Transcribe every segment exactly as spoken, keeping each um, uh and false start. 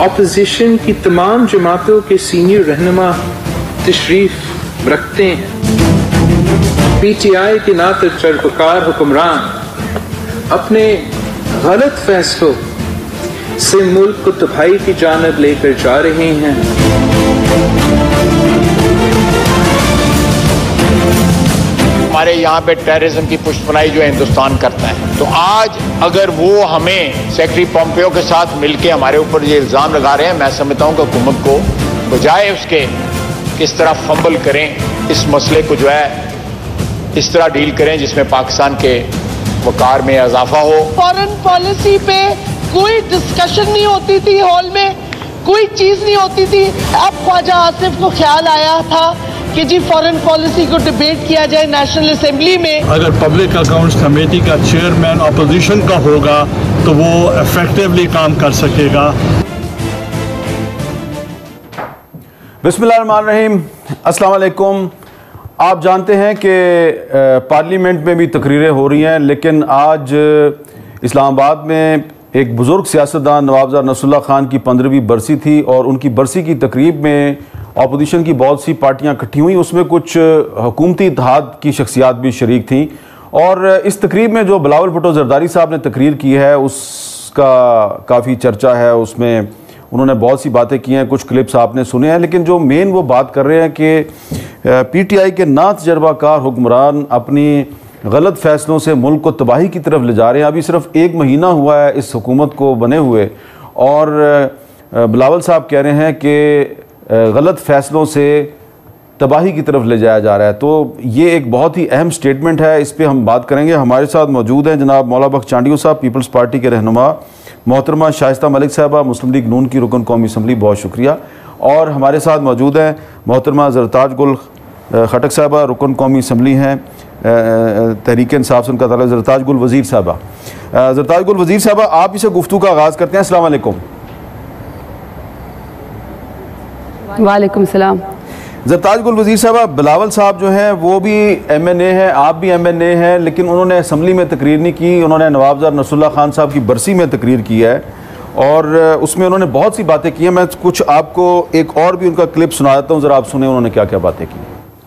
Opposition की तमाम जमातों के सीनियर रहनुमा तशरीफ रखते हैं। पीटीआई के नातजुर्बेकार हुक्मरान अपने गलत फैसलों से मुल्क को तबाही की जानिब लेकर जा रहे हैं। हमारे यहाँ पे टेररिज्म की पुष्टपनाही जो है हिंदुस्तान करता है, तो आज अगर वो हमें सेक्रेटरी पोम्पियो के साथ मिलकर हमारे ऊपर ये इल्ज़ाम लगा रहे हैं, मैं समझता हूँ कि हुकूमत को बजाय उसके किस तरह फंबल करें, इस मसले को जो है इस तरह डील करें जिसमें पाकिस्तान के वकार में इजाफा हो। फॉरेन पॉलिसी पे कोई डिस्कशन नहीं होती थी, हॉल में कोई चीज नहीं होती थी। अब ख्वाजा आसिफ को ख्याल आया था कि जी फॉरेन पॉलिसी को डिबेट किया जाए नेशनल असेंबली में। अगर पब्लिक अकाउंट्स कमेटी का चेयरमैन अपोजिशन का होगा तो वो इफेक्टिवली काम कर सकेगा। बिस्मिल्लाहिर्रहमानिर्रहीम, अस्सलाम वालेकुम। आप जानते हैं कि पार्लियामेंट में भी तकरीरें हो रही हैं, लेकिन आज इस्लामाबाद में एक बुज़ुर्ग सियासतदान नवाबजादा नसरुल्लाह खान की पंद्रहवीं बरसी थी और उनकी बरसी की तकरीब में अपोजिशन की बहुत सी पार्टियां इकट्ठी हुई, उसमें कुछ हुकूमती इत्तेहाद की शख्सियात भी शरीक थीं। और इस तकरीब में जो बिलावल भुट्टो ज़रदारी साहब ने तकरीर की है उसका काफ़ी चर्चा है, उसमें उन्होंने बहुत सी बातें की हैं, कुछ क्लिप्स आपने सुने हैं। लेकिन जो मेन वो बात कर रहे हैं कि पीटीआई के नातजुर्बेकार हुक्मरान अपनी गलत फ़ैसलों से मुल्क को तबाही की तरफ ले जा रहे हैं। अभी सिर्फ एक महीना हुआ है इस हुकूमत को बने हुए और बिलावल साहब कह रहे हैं कि गलत फ़ैसलों से तबाही की तरफ ले जाया जा रहा है। तो ये एक बहुत ही अहम स्टेटमेंट है, इस पर हम बात करेंगे। हमारे साथ मौजूद हैं जनाब मौला बख्श चांडियो साहब, पीपल्स पार्टी के रहनुमा, मोहतरमा शाइस्ता मलिक साहबा, मुस्लिम लीग नून की रुकन कौमी असम्बली, बहुत शुक्रिया। और हमारे साथ मौजूद हैं मोहतरमा ज़रताज गुल खटक साहबा, रुकन कौमी असम्बली हैं तहरीक इंसाफ से उनका ताल्लुक। ज़रताज गुल वज़ीर साहबा, ज़रताज गुल वज़ीर साहबा, आप इसे गुफ्तगू का आगाज़ करते हैं। अस्सलाम वालेकुम। वालेकुम सलाम। ज़रताज गुल वज़ीर साहबा, बिलावल साहब जो हैं वो भी एम एन ए हैं, आप भी एम एन ए हैं, लेकिन उन्होंने असम्बली में तकरीर नहीं की। उन्होंने नवाबजादा नसरुल्लाह खान साहब की बरसी में तकरीर की है और उसमें उन्होंने बहुत सी बातें की हैं। मैं कुछ आपको एक और भी उनका क्लिप सुना देता हूँ, ज़रा आप सुने उन्होंने क्या क्या बातें की।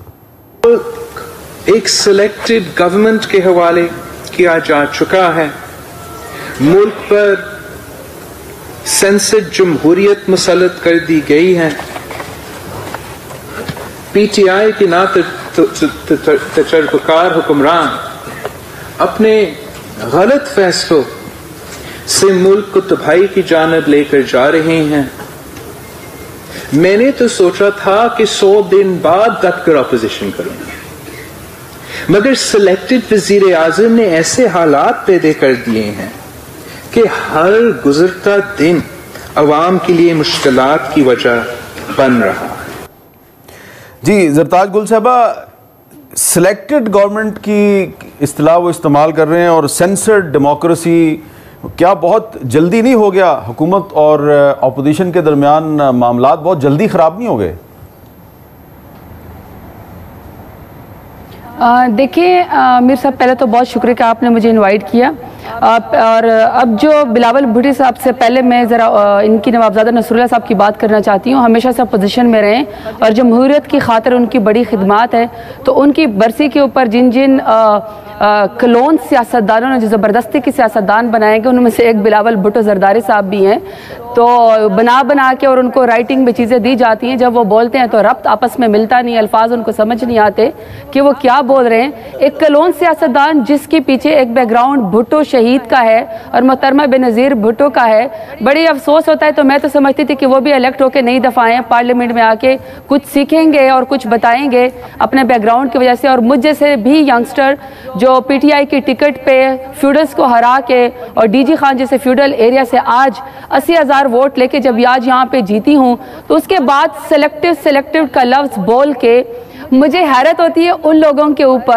एक सिलेक्टेड गवर्नमेंट के हवाले किया जा चुका है। मुल्क पर सेंसर जमहूरियत मुसल्लत कर दी गई है। पीटीआई के नातजुर्बेकार हुक्मरान अपने गलत फैसलों से मुल्क को तबाही की जानिब लेकर जा रहे हैं। मैंने तो सोचा था कि सौ दिन बाद डटकर अपोजिशन करूंगा, मगर सिलेक्टेड वजीर आजम ने ऐसे हालात पैदा कर दिए हैं कि हर गुजरता दिन अवाम के लिए मुश्किलात की वजह बन रहा है। जी ज़रताज गुल साहबा, सिलेक्टेड गवर्नमेंट की इस्तिलाह वो इस्तेमाल कर रहे हैं और सेंसर्ड डेमोक्रेसी, क्या बहुत जल्दी नहीं हो गया हुकूमत और अपोजिशन के दरमियान मामलात बहुत जल्दी ख़राब नहीं हो गए? देखिए मीर साहब, पहले तो बहुत शुक्रिया कि आपने मुझे इनवाइट किया। आप, और अब जो बिलावल भुट्टो साहब से पहले मैं ज़रा इनकी नवाबजादा नसरुल्लाह साहब की बात करना चाहती हूँ। हमेशा से पोजीशन में रहें और जमहूरियत की खातिर उनकी बड़ी खिदमात है। तो उनकी बरसी के ऊपर जिन जिन कलोन सियासतदानों ने जो ज़बरदस्ती की सियासतदान बनाए गए, उनमें से एक बिलावल भुट्टो ज़रदारी साहब भी हैं। तो बना बना के और उनको राइटिंग में चीज़ें दी जाती हैं, जब वो बोलते हैं तो रब्त आपस में मिलता नहीं, अल्फाज उनको समझ नहीं आते कि वो क्या बोल रहे हैं। एक कलोन सियासतदान जिसके पीछे एक बैकग्राउंड भुट्टो शहीद का है और मोहतरमा बेनज़ीर भुट्टो का है, बड़ी अफसोस होता है। तो मैं तो समझती थी कि वो भी इलेक्ट होकर नहीं दफ़ा आए, पार्लियामेंट में आके कुछ सीखेंगे और कुछ बताएंगे अपने बैकग्राउंड की वजह से। और मुझ जैसे भी यंगस्टर जो पीटीआई की टिकट पे फ्यूडल्स को हरा के और डीजी खान जैसे फ्यूडल एरिया से आज अस्सी हज़ार वोट लेके जब आज यहाँ पे जीती हूँ, तो उसके बाद सेलेक्टिव सेलेक्टिव का लफ्ज़ बोल के मुझे हैरत होती है उन लोगों के ऊपर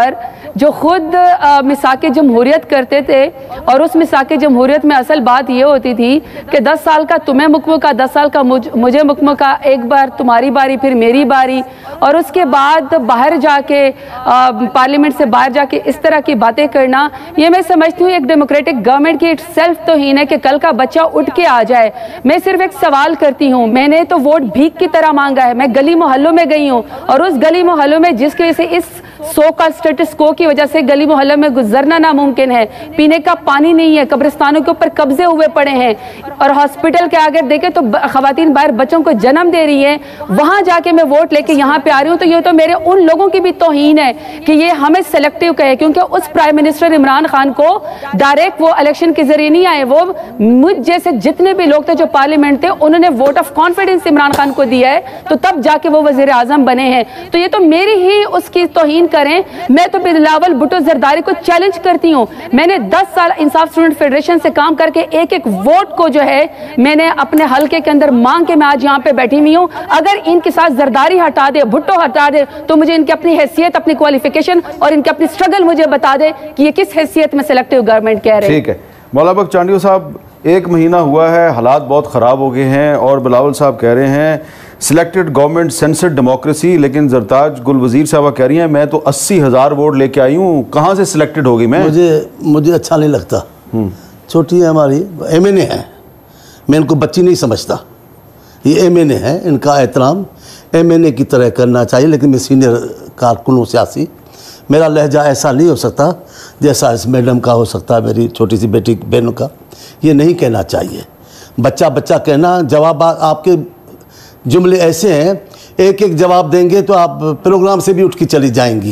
जो खुद मिसाक जमहूरियत करते थे, और उस मिसाक जमहूरियत में असल बात ये होती थी कि दस साल का तुम्हें मुकम्मल का, दस साल का मुझ, मुझे मुकम्मल का, एक बार तुम्हारी बारी फिर मेरी बारी, और उसके बाद बाहर जाके पार्लियामेंट से बाहर जाके इस तरह की बातें करना, ये मैं समझती हूँ एक डेमोक्रेटिक गवर्नमेंट की सेल्फ तौहीन है कि कल का बच्चा उठ के आ जाए। मैं सिर्फ एक सवाल करती हूँ, मैंने तो वोट भीख की तरह मांगा है, मैं गली मोहल्लों में गई हूँ, और उस गली मोहल्लों में जिसकी वजह से इस सो का स्टेटस को की वजह से गली मोहल्लों में गुजरना नामुमकिन है, पीने का पानी नहीं है, कब्रिस्तानों के ऊपर कब्जे हुए पड़े हैं, और हॉस्पिटल के आगे देखें तो खवातीन बाहर बच्चों को जन्म दे रही हैं, वहां जाके मैं वोट लेके यहाँ पे आ रही हूँ। तो ये तो मेरे उन लोगों की भी तौहीन है कि ये हमें सेलेक्टिव कहे, क्योंकि उस प्राइम मिनिस्टर इमरान खान को डायरेक्ट वो इलेक्शन के जरिए नहीं आए, वो मुझ जैसे जितने भी लोग थे जो पार्लियामेंट थे उन्होंने vote of confidence Imran Khan को दिया है, तो तब जाके वो वजीर आजम बने हैं। तो ये तो मेरी ही उसकी तौहीन करें। मैं तो बिलावल भुट्टो जरदारी को चैलेंज करती हूँ, मैंने दस साल इंसाफ स्टूडेंट फेडरेशन से काम करके एक एक वोट को जो है मैंने अपने हलके के अंदर मांग के मैं आज यहाँ पे बैठी हुई हूँ। अगर इनके साथ जरदारी हटा दे, भुट्टो हटा दे, तो मुझे इनकी अपनी हैसियत, अपनी क्वालिफिकेशन और इनकी अपनी स्ट्रगल मुझे बता दे कि ये किस हैसियत में सिलेक्टिव गवर्नमेंट कह रहे हैं। ठीक है मौला बख्श चांडियो साहब, एक महीना हुआ है, हालात बहुत ख़राब हो गए हैं, और बिलावल साहब कह रहे हैं सिलेक्टेड गवर्नमेंट सेंसर्ड डेमोक्रेसी, लेकिन जरताज गुल वजीर साहब कह रही हैं मैं तो अस्सी हज़ार वोट लेके आई हूँ, कहाँ से सिलेक्टेड होगी मैं? मुझे मुझे अच्छा नहीं लगता। छोटी है हमारी, एम एन ए है, मैं इनको बच्ची नहीं समझता, ये एम एन ए है, इनका एहतराम एम एन ए की तरह करना चाहिए। लेकिन मैं सीनियर कारकुन हूँ सियासी, मेरा लहजा ऐसा नहीं हो सकता जैसा इस मैडम का हो सकता है, मेरी छोटी सी बेटी बहनों का। ये नहीं कहना चाहिए, बच्चा बच्चा कहना। जवाब आपके जुमले ऐसे हैं, एक एक जवाब देंगे तो आप प्रोग्राम से भी उठ के चली जाएंगी।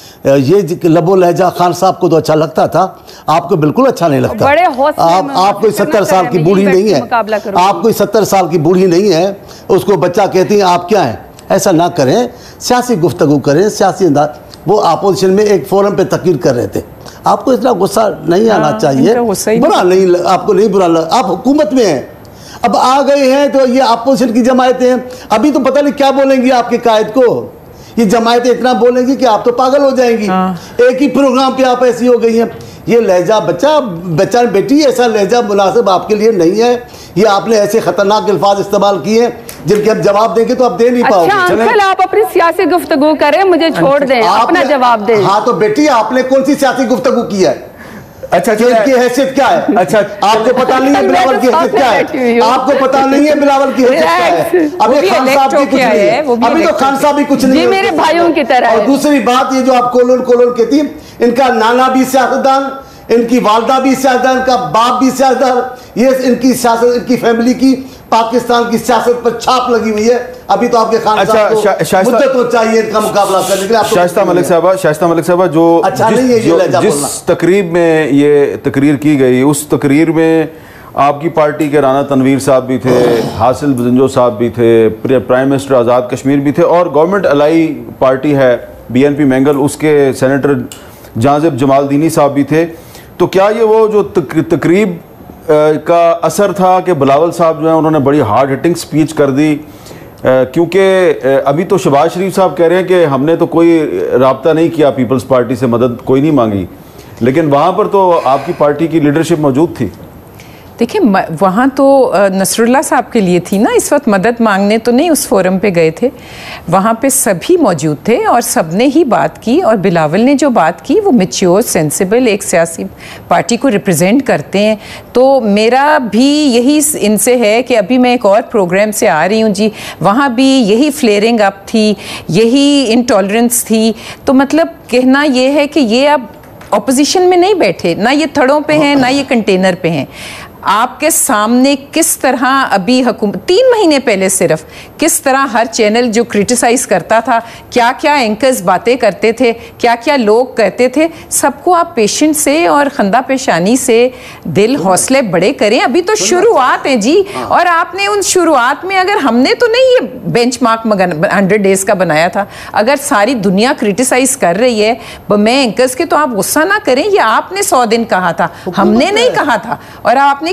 ये लबो लहजा खान साहब को तो अच्छा लगता था, आपको बिल्कुल अच्छा नहीं लगता। बड़े आप आप कोई सत्तर साल की बूढ़ी नहीं है, आप कोई सत्तर साल की बूढ़ी नहीं है, उसको बच्चा कहती हैं आप क्या हैं। ऐसा ना करें, सियासी गुफ्तगू करें, सियासी अंदाज। वो अपोजिशन में एक फोरम पे तकरीर कर रहे थे, आपको इतना गुस्सा नहीं आना चाहिए, बुरा नहीं, आपको नहीं बुरा लगा, आप हुकूमत में हैं, अब आ गए हैं तो ये अपोजिशन की जमायतें हैं, अभी तो पता नहीं क्या बोलेंगी आपके कायद को, ये जमायतें इतना बोलेंगी कि आप तो पागल हो जाएंगी। एक ही प्रोग्राम पे आप ऐसी हो गई हैं। ये लहजा बच्चा बच्चा बेटी ऐसा लहजा मुनासिब आपके लिए नहीं है, ये आपने ऐसे खतरनाक अल्फाज इस्तेमाल किए हैं जिनके अब जवाब देंगे तो आप दे नहीं पाओगे। अच्छा अंकल, आप अपनी सियासी गुफ्तगू करें, मुझे छोड़ दें, अपना जवाब दें। हाँ तो बेटी आपने कौन सी सियासी गुफ्तगू की है? अच्छा इनकी हैसियत क्या है? अच्छा आपको पता नहीं है बिलावल की हैसियत क्या है? आपको पता नहीं है बिलावल की हैसियत क्या है? अभी खान साहब भी कुछ नहीं है, अभी तो खान साहब भी कुछ नहीं है, मेरे भाइयों की तरह। और दूसरी बात ये जो आप कोलोन कोलोन कहती, इनका नाना भी सियासतदान, इनकी वालदा भी सियासतदान, इनका बाप भी सियासतदान, ये इनकी सियासत, इनकी फैमिली की पाकिस्तान की सियासत पर छाप लगी हुई है। अभी तो आपके खान साहब को मुद्दत तो चाहिए इनका मुकाबला करने के लिए। शाइस्ता मलिक साहबा, शाइस्ता मलिक साहबा जो अच्छा नहीं है ये लहजा बोलना। जिस तकरीब में ये तकरीर की गई, उस तकरीर में आपकी पार्टी के राना तनवीर साहब भी थे, हासिल बजंजो साहब भी थे, प्राइम मिनिस्टर आज़ाद कश्मीर भी थे, और गवर्नमेंट अलाई पार्टी है बी एन पी मैंगल, उसके सेनेटर जाजिब जमालदीनी साहब भी थे। तो क्या ये वो जो तकरीब का असर था कि बिलावल साहब जो है उन्होंने बड़ी हार्ड हिटिंग स्पीच कर दी? क्योंकि अभी तो शहबाज शरीफ साहब कह रहे हैं कि हमने तो कोई राब्ता नहीं किया, पीपल्स पार्टी से मदद कोई नहीं मांगी, लेकिन वहाँ पर तो आपकी पार्टी की लीडरशिप मौजूद थी। देखिए वहाँ तो नसरुल्लाह साहब के लिए थी ना, इस वक्त मदद मांगने तो नहीं उस फोरम पे गए थे, वहाँ पे सभी मौजूद थे और सब ने ही बात की। और बिलावल ने जो बात की वो मैच्योर सेंसिबल एक सियासी पार्टी को रिप्रेजेंट करते हैं। तो मेरा भी यही इनसे है कि अभी मैं एक और प्रोग्राम से आ रही हूँ जी, वहाँ भी यही फ्लेयरिंग अप थी, यही इंटॉलरेंस थी। तो मतलब कहना ये है कि ये अब ऑपोजिशन में नहीं बैठे, ना ये थड़ों पे हैं ना ये कंटेनर पे हैं। आपके सामने किस तरह अभी हुकूमत तीन महीने पहले सिर्फ किस तरह हर चैनल जो क्रिटिसाइज करता था, क्या क्या एंकर्स बातें करते थे, क्या क्या लोग कहते थे, सबको आप पेशेंट से और खंदा पेशानी से दिल हौसले बड़े करें। अभी तो शुरुआत है जी, और आपने उन शुरुआत में, अगर हमने तो नहीं ये बेंचमार्क हंड्रेड डेज का बनाया था, अगर सारी दुनिया क्रिटिसाइज कर रही है मैं एंकर्स के, तो आप गुस्सा ना करें, ये आपने सौ दिन कहा था, हमने नहीं कहा था। और आपने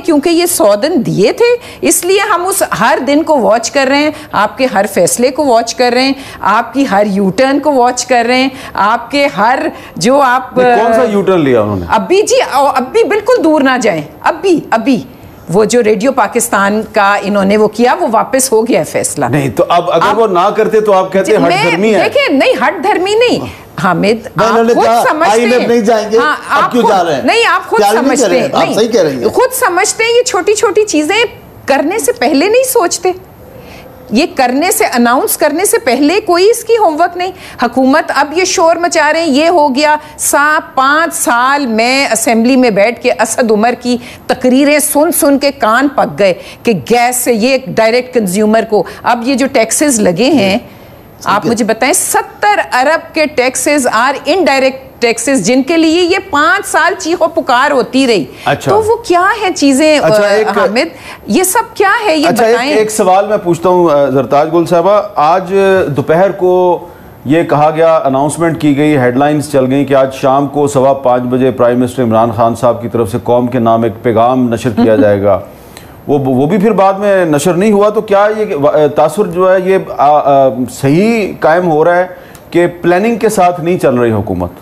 क्योंकि ये सौ दिन दिए थे इसलिए हम उस हर दिन को वॉच कर रहे हैं, आपके हर फैसले को वॉच कर रहे हैं, आपकी हर यू टर्न को वॉच कर रहे हैं, आपके हर जो आप कौन सा यू टर्न लिया उन्होंने? अभी जी अभी बिल्कुल दूर ना जाएं, अभी अभी वो जो रेडियो पाकिस्तान का इन्होंने वो किया वो वापस हो गया फैसला। नहीं तो अब अगर आप, वो ना करते तो आप कहते हट धर्मी है। देखिए नहीं हट धर्मी नहीं हामिद, आप खुद समझते हैं नहीं जाएंगे, हाँ, आप क्यों जा रहे हैं? नहीं आप खुद समझते हैं, आप सही कह रही हैं, खुद समझते हैं ये छोटी छोटी चीजें करने से पहले नहीं सोचते, ये करने से अनाउंस करने से पहले कोई इसकी होमवर्क नहीं। हुकूमत अब ये शोर मचा रहे हैं, ये हो गया सा पाँच साल में असेंबली में बैठ के असद उमर की तकरीरें सुन सुन के कान पक गए कि गैस से ये डायरेक्ट कंज्यूमर को, अब ये जो टैक्सेस लगे हैं आप मुझे बताएं, सत्तर अरब के टैक्सेस आर इनडायरेक्ट टैक्सेस जिनके लिए ये पांच साल चीखो पुकार होती रही। अच्छा। तो वो क्या है चीजें अच्छा, हामिद ये सब क्या है ये अच्छा, बताएं। एक, एक सवाल मैं पूछता हूँ जरताज गुल साहबा, आज दोपहर को ये कहा गया, अनाउंसमेंट की गई, हेडलाइंस चल गई कि आज शाम को सवा पाँच बजे प्राइम मिनिस्टर इमरान खान साहब की तरफ से कौम के नाम एक पैगाम नशर किया जाएगा। वो वो भी फिर बाद में नशर नहीं हुआ। तो क्या ये तासुर जो है ये आ, आ, सही कायम हो रहा है कि प्लानिंग के साथ नहीं चल रही हुकूमत?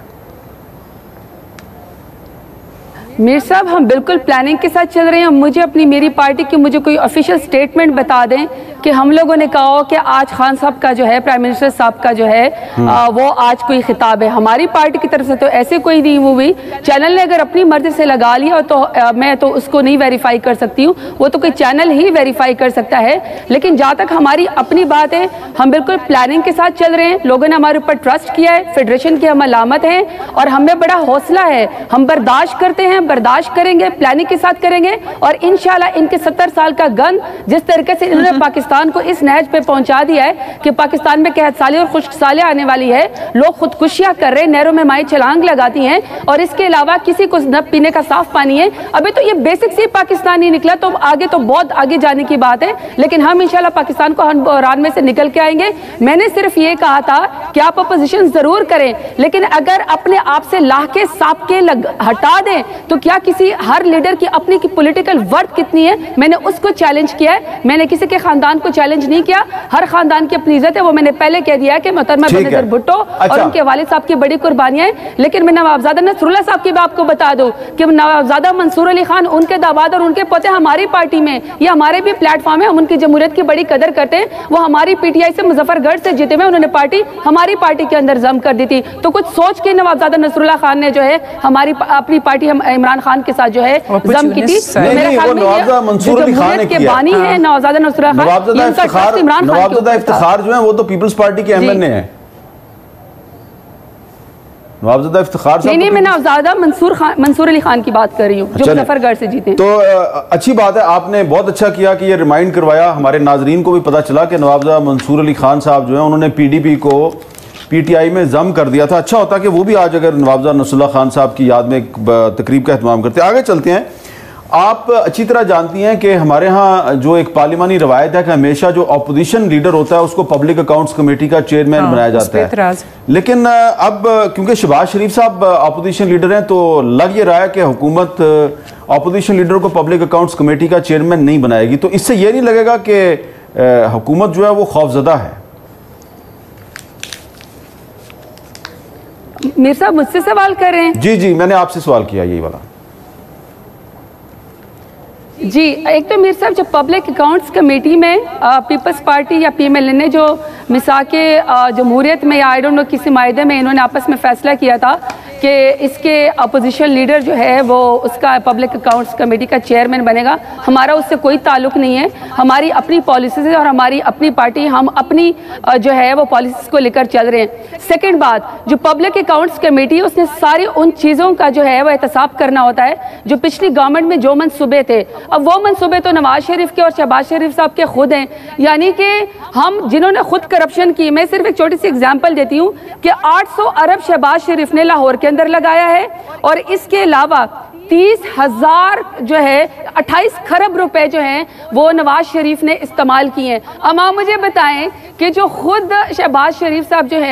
मीर साहब हम बिल्कुल प्लानिंग के साथ चल रहे हैं। मुझे अपनी मेरी पार्टी की मुझे कोई ऑफिशियल स्टेटमेंट बता दें कि हम लोगों ने कहा हो कि आज खान साहब का जो है, प्राइम मिनिस्टर साहब का जो है आ, वो आज कोई खिताब है हमारी पार्टी की तरफ से, तो ऐसे कोई नहीं हुई। चैनल ने अगर अपनी मर्जी से लगा लिया तो आ, मैं तो उसको नहीं वेरीफाई कर सकती हूँ, वो तो कोई चैनल ही वेरीफाई कर सकता है। लेकिन जहाँ तक हमारी अपनी बात है, हम बिल्कुल प्लानिंग के साथ चल रहे हैं। लोगों ने हमारे ऊपर ट्रस्ट किया है, फेडरेशन की हम अलामत हैं और हमें बड़ा हौसला है, हम बर्दाश्त करते हैं, बर्दाश्त करेंगे, प्लानिंग के साथ करेंगे और इंशाल्लाह इनके सत्तर साल का गन जिस तरीके से इन्होंने पाकिस्तान को इस नहज पे पहुंचा दिया है कि पाकिस्तान में कहत साली और खुश्क साली आने वाली है, लोग खुदकुशियां कर रहे हैं, नहरों में माई छलांग लगाती हैं और इसके अलावा किसी को न पीने का साफ पानी है। अभी तो ये बेसिक से पाकिस्तान नहीं निकला, तो आगे तो बहुत आगे जाने की बात है, लेकिन हम इंशाल्लाह पाकिस्तान को बहरान में से निकल के आएंगे। मैंने सिर्फ ये कहा था कि आप अपोजिशन जरूर करें, लेकिन अगर अपने आप से लाह के साप के लग हटा दें तो क्या किसी हर लीडर की अपनी की पॉलिटिकल वर्थ कितनी है, मैंने उसको चैलेंज किया है। मैंने किसी के खानदान को चैलेंज नहीं किया, हर खानदान की अपनी इज्जत है, वो मैंने पहले कह दिया है कि मोहतरमा बेनज़ीर भुट्टो अच्छा। और उनके वालिद साहब की बड़ी कुर्बानियां हैं। लेकिन मैं नवाबजादा नसरुल्लाह साहब की भी आपको बता दूं कि नवाबजादा मंसूर अली खान, उनके दामाद और उनके पोते हमारी पार्टी में, ये हमारे भी प्लेटफॉर्म है, हम उनकी जमहूरियत की बड़ी कदर करते हैं। वो हमारी पीटीआई से मुजफ्फरगढ़ से जीते हुए उन्होंने पार्टी हमारी पार्टी के अंदर जम कर दी थी। तो कुछ सोच के नवाबजादा नसरुल्लाह खान ने जो है हमारी अपनी पार्टी इमरान खान के साथ जो है जम की थी। तो मेरे ख्याल में जमहूरियत के बानी है नवाबजादा नसरुल्लाह खान, नवाबजादा इफ्तिखार जो है वो तो पीपल्स पार्टी के एमएनए हैं। नवाबजादा इफ्तिखार नहीं नहीं मैं नवाबजादा मंसूर खान मंसूर अली खान की बात कर रही हूँ, जो मुजफ्फरगढ़ से जीते। तो अच्छी बात है, आपने बहुत अच्छा किया कि ये रिमाइंड करवाया, हमारे नाजरीन को भी पता चला कि नवाबजादा मंसूर अली खान साहब जो है उन्होंने पीडीपी को पीटीआई में जम कर दिया था। अच्छा होता कि वो भी आज अगर नवाबजादा नसरुल्लाह खान साहब की याद में एक तकरीब का एहतमाम करते। आगे चलते हैं। आप अच्छी तरह जानती हैं कि हमारे यहाँ जो एक पार्लिमानी रवायत है कि हमेशा जो अपोजिशन लीडर होता है उसको पब्लिक अकाउंट्स कमेटी का चेयरमैन हाँ, बनाया जाता है। लेकिन अब क्योंकि शहबाज शरीफ साहब अपोजिशन लीडर हैं तो लग ये रहा है कि हुकूमत अपोजिशन लीडर को पब्लिक अकाउंट्स कमेटी का चेयरमैन नहीं बनाएगी। तो इससे ये नहीं लगेगा कि हुकूमत जो है वो खौफजदा है? मीर साहब मुझसे सवाल कर रहे हैं? जी जी मैंने आपसे सवाल किया यही वाला। जी एक तो मीर साहब जो पब्लिक अकाउंट्स कमेटी में पीपल्स पार्टी या पीएमएल ने जो मिसाके जमहूरियत में या आई डोंट नो किसी मायदे में इन्होंने आपस में फैसला किया था कि इसके अपोजिशन लीडर जो है वो उसका पब्लिक अकाउंट्स कमेटी का चेयरमैन बनेगा। हमारा उससे कोई ताल्लुक नहीं है, हमारी अपनी पॉलिसीज और हमारी अपनी पार्टी, हम अपनी जो है वो पॉलिसीज को लेकर चल रहे हैं। सेकंड बात, जो पब्लिक अकाउंट्स कमेटी उसने सारी उन चीज़ों का जो है वो एहतसाब करना होता है जो पिछली गवर्नमेंट में जो मनसूबे थे। अब वो मनसूबे तो नवाज शरीफ के और शहबाज शरीफ साहब के खुद हैं, यानी कि हम जिन्होंने खुद करप्शन की। मैं सिर्फ एक छोटी सी एग्जांपल देती हूँ कि आठ सौ अरब शहबाज शरीफ ने लाहौर के अंदर लगाया है और इसके अलावा तीस हजार जो है अट्ठाईस खरब रुपए जो हैं वो नवाज शरीफ ने इस्तेमाल किए हैं। अब आप मुझे बताएं कि जो खुद शहबाज शरीफ साहब जो हैं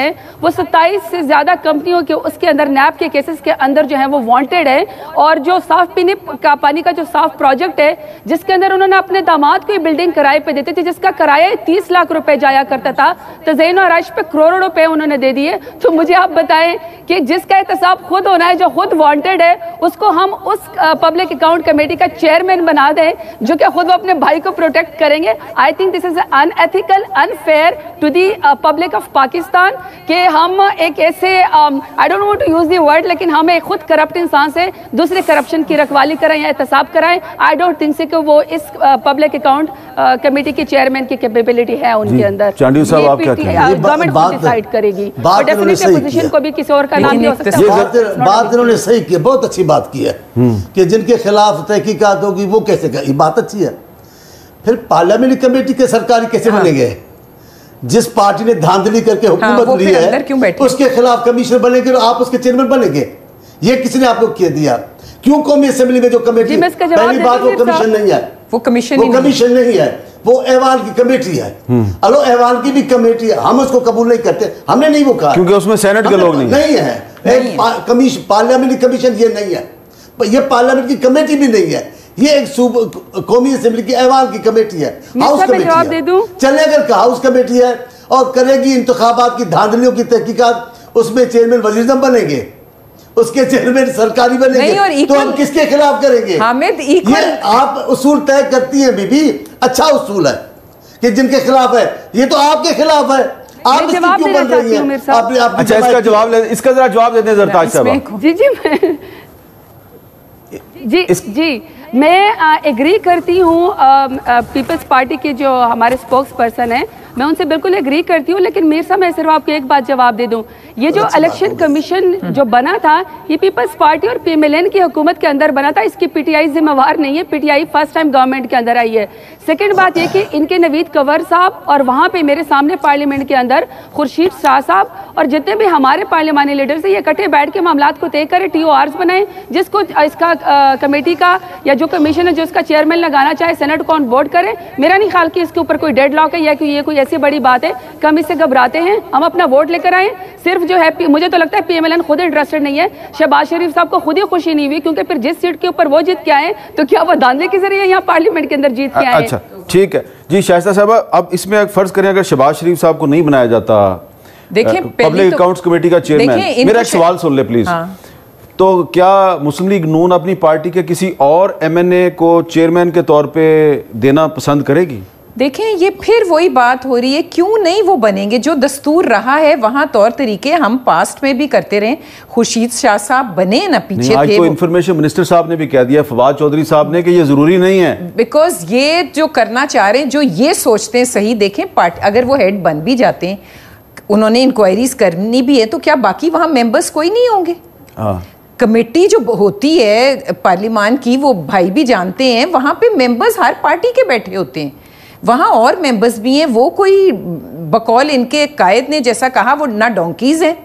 वो सत्ताईस से ज़्यादा कंपनियों के उसके अंदर नैब के केसेस के अंदर जो है वो वांटेड है। और जो साफ पीने का पानी का जो साफ प्रोजेक्ट है जिसके अंदर उन्होंने अपने दामाद को बिल्डिंग किराए पे देते थे, जिसका किराया तीस लाख रुपए जाया करता था, तज़यीन और आराइश पे करोड़ों रुपए उन्होंने दे दिए। तो मुझे आप बताएं कि जिसका एहतसाब खुद होना है, जो खुद वांटेड है, उसको हम उस पब्लिक अकाउंट कमेटी का चेयरमैन बना दें जो कि खुद वो अपने भाई को प्रोटेक्ट करेंगे। I think this is unethical, unfair to the public of Pakistan कि हम एक ऐसे I don't want to use the word, लेकिन हम एक खुद करप्ट इंसान से दूसरे करप्शन की रखवाली कराएं या एहतसाब कराएं। आई डोंट थिंक से कि वो इस पब्लिक अकाउंट कमेटी के चेयरमैन की कैपेबिलिटी है उनके अंदर। चांडिल साहब आप क्या कहते हैं? गवर्नमेंट खुद डिसाइड करेगी और डेफिनेटली पोजीशन को भी किसी और का नाम नहीं हो सकता। बात इन्होंने सही की, बहुत अच्छी बात की है कि जिनके खिलाफ तहकीकात होगी वो कैसे करें, ये बात अच्छी है। फिर पार्लियामेंट्री कमेटी के सरकारी कैसे हाँ। बनेंगे? जिस पार्टी ने धांधली करके हुकूमत हाँ, ली है उसके खिलाफ कमिश्नर बनेंगे और आप उसके चेयरमैन बनेंगे। ये किसने आपको किया दिया? क्यों कौमी असेंबली में जो कमेटी, पहली बात वो कमीशन नहीं है, वो कमीशन वो कमीशन नहीं है, वो ऐवान की कमेटी है। अलो ऐवान की भी कमेटी है, हम उसको कबूल नहीं करते, हमने नहीं वो कहा क्योंकि उसमें सेनेट के लोग नहीं नहीं है। कमीशन पार्लियामेंट्री कमीशन ये नहीं है, ये पार्लियामेंट की कमेटी भी नहीं है, ये एक कौमी असेंबली की ऐवान की कमेटी है, हाउस कमेटी है। चले अगर हाउस कमेटी है और करेगी इंतखाबात की धांधलियों की तहकीकात, उसमें चेयरमैन वजीर बनेंगे, उसके चेयरमैन सरकारी बनेंगे, तो हम किसके खिलाफ करेंगे? हामिद, ये आप उसूल तय करती हैं बीबी, अच्छा उसूल है कि जिनके खिलाफ है, ये तो आपके खिलाफ है, आप इसकी क्यों बन रही हैं? अच्छा, इसका जवाब ले, इसका जरा जवाब देते हैं जरताज साहब। जी जी मैं जी जी मैं एग्री करती हूँ पीपल्स पार्टी के जो हमारे स्पोक्स पर्सन हैं, मैं उनसे बिल्कुल एग्री करती हूँ। लेकिन मेरे साहब मैं सिर्फ आपको एक बात जवाब दे दूँ, ये जो इलेक्शन कमीशन जो बना था ये पीपल्स पार्टी और पीएमएलएन की हुकूमत के अंदर बना था, इसकी पीटीआई जिम्मेवार नहीं है, पीटीआई फर्स्ट टाइम गवर्नमेंट के अंदर आई है। सेकंड बात ये कि इनके नवीद कंवर साहब और वहाँ पे मेरे सामने पार्लियामेंट के अंदर खुर्शीद शाह साहब और जितने भी हमारे पार्लियामानी लीडर्स हैं, ये इकट्ठे बैठ के मामलात को तय करें, टी ओ आर्स बनाएं, जिसको इसका कमेटी का या जो कमीशन है जो इसका चेयरमैन लगाना चाहे सेनेट को ऑन बोर्ड करे। मेरा नहीं ख्याल कि इसके ऊपर कोई डेडलॉक है या कि ये कोई ऐसी बड़ी बात है कि हम इससे घबराते हैं। हम अपना वोट लेकर आए, सिर्फ जो है मुझे तो लगता है पीएमएलएन खुद इंटरेस्टेड नहीं है। शहबाज शरीफ साहब को खुद ही खुशी नहीं हुई क्योंकि फिर जिस सीट के ऊपर वो जीत के आए तो क्या वो धांधले के जरिए यहाँ पार्लियामेंट के अंदर जीत के आए? अच्छा ठीक है जी शाइस्ता साहब, अब इसमें एक फर्ज करें अगर शहबाज शरीफ साहब को नहीं बनाया जाता देखिए पब्लिक अकाउंट्स कमेटी का चेयरमैन, मेरा एक सवाल सुन ले प्लीज। हाँ। तो क्या मुस्लिम लीग नून अपनी पार्टी के किसी और एमएनए को चेयरमैन के तौर पे देना पसंद करेगी? देखें ये फिर वही बात हो रही है, क्यों नहीं वो बनेंगे? जो दस्तूर रहा है वहाँ तौर तरीके हम पास्ट में भी करते रहे। खुर्शीद शाह साहब बने ना पीछे आज थे, तो इंफॉर्मेशन मिनिस्टर साहब ने भी कह दिया, फवाद चौधरी साहब ने, कि ये जरूरी नहीं है। बिकॉज ये जो करना चाह रहे हैं, जो ये सोचते हैं सही, देखें पार्टी अगर वो हेड बन भी जाते हैं, उन्होंने इंक्वायरीज करनी भी है, तो क्या बाकी वहाँ मेंबर्स कोई नहीं होंगे? हाँ। कमेटी जो होती है पार्लियामान की, वो भाई भी जानते हैं, वहाँ पे मेंबर्स हर पार्टी के बैठे होते हैं, वहाँ और मेंबर्स भी हैं। वो कोई बकौल इनके कायद ने जैसा कहा, वो ना डोंकीज हैं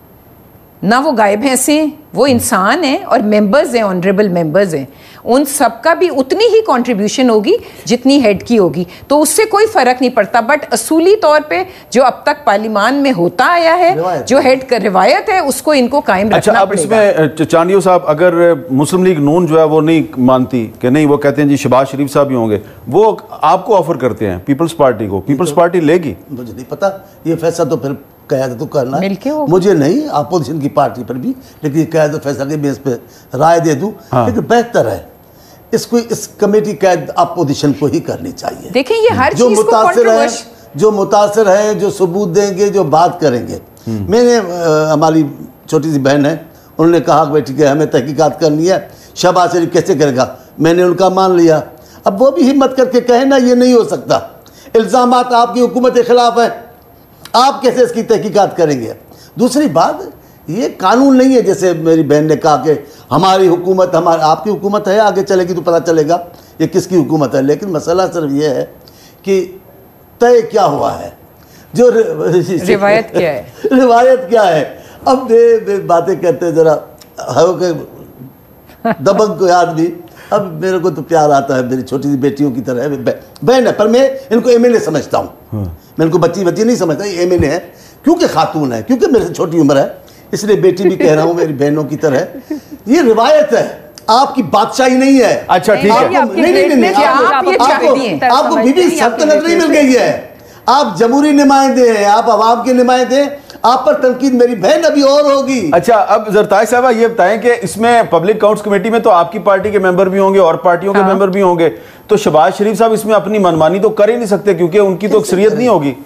ना वो गाय भैंसे हैं, वो इंसान हैं और मेंबर्स हैं, ऑनरेबल मेंबर्स हैं। उन सबका भी उतनी ही कंट्रीब्यूशन होगी जितनी हेड की होगी, तो उससे कोई फर्क नहीं पड़ता। बट असूली तौर पे जो अब तक पार्लियामान में होता आया है, जो हेड का रिवायत है, उसको इनको कायम रखना अच्छा, अब इसमें चांडियो साहब, अगर मुस्लिम लीग नून जो है वो नहीं मानती कि नहीं, वो कहते हैं जी शहबाज शरीफ साहब ही होंगे, वो आपको ऑफर करते हैं पीपल्स पार्टी को, पीपल्स पार्टी लेगी? मुझे नहीं पता, ये फैसला तो फिर क़यादत तो करना है, मुझे नहीं, अपोजिशन की पार्टी पर भी, लेकिन क़यादत फैसला के बेस पे राय दे दूं। हाँ। लेकिन बेहतर है इसको, इस कमेटी कैद अपोजिशन को ही करनी चाहिए। देखिए ये हर जो मुतासिर है, जो मुतासिर है, जो सबूत देंगे, जो बात करेंगे। मैंने हमारी छोटी सी बहन है, उन्होंने कहा कि ठीक है हमें तहकीकात करनी है, शहबाज शरीफ कैसे करेगा, मैंने उनका मान लिया। अब वो भी हिम्मत करके कहे ना ये नहीं हो सकता, इल्ज़ामात आपकी हुकूमत के खिलाफ है, आप कैसे इसकी तहकीकात करेंगे? दूसरी बात, ये कानून नहीं है जैसे मेरी बहन ने कहा कि हमारी हुकूमत, हमारी आपकी हुकूमत है, आगे चलेगी तो पता चलेगा ये किसकी हुकूमत है। लेकिन मसला सिर्फ ये है कि तय क्या हुआ है, जो रिवायत क्या है, रिवायत क्या है। अब वे, वे बातें करते जरा दबंग को याद भी, अब मेरे को तो प्यार आता है, मेरी छोटी सी बेटियों की तरह बहन है, पर मैं इनको एम एन ए समझता हूँ, मैं इनको बच्ची बच्ची नहीं समझता, एम एन ए है। क्योंकि खातून है, क्योंकि मेरे से छोटी उम्र है, इसलिए बेटी भी कह रहा हूँ मेरी बहनों की तरह। ये रिवायत है, आपकी बादशाही नहीं है। अच्छा ठीक है, नहीं नहीं नहीं, आपको आपको बीबी सल्तनत नहीं मिल गई है, आप जमहूरी नुमाइंदे हैं, आप अवाम के नुमाइंदे हैं, आप पर तनकीद मेरी बहन अभी और होगी। अच्छा, अब जरताज साहब ये बताएं कि इसमें पब्लिक अकाउंट्स कमेटी में तो आपकी पार्टी के मेंबर भी होंगे और पार्टियों के हाँ। मेंबर भी होंगे, तो शहबाज शरीफ साहब इसमें अपनी मनमानी तो कर ही नहीं सकते क्योंकि उनकी तो अक्सरियत नहीं होगी।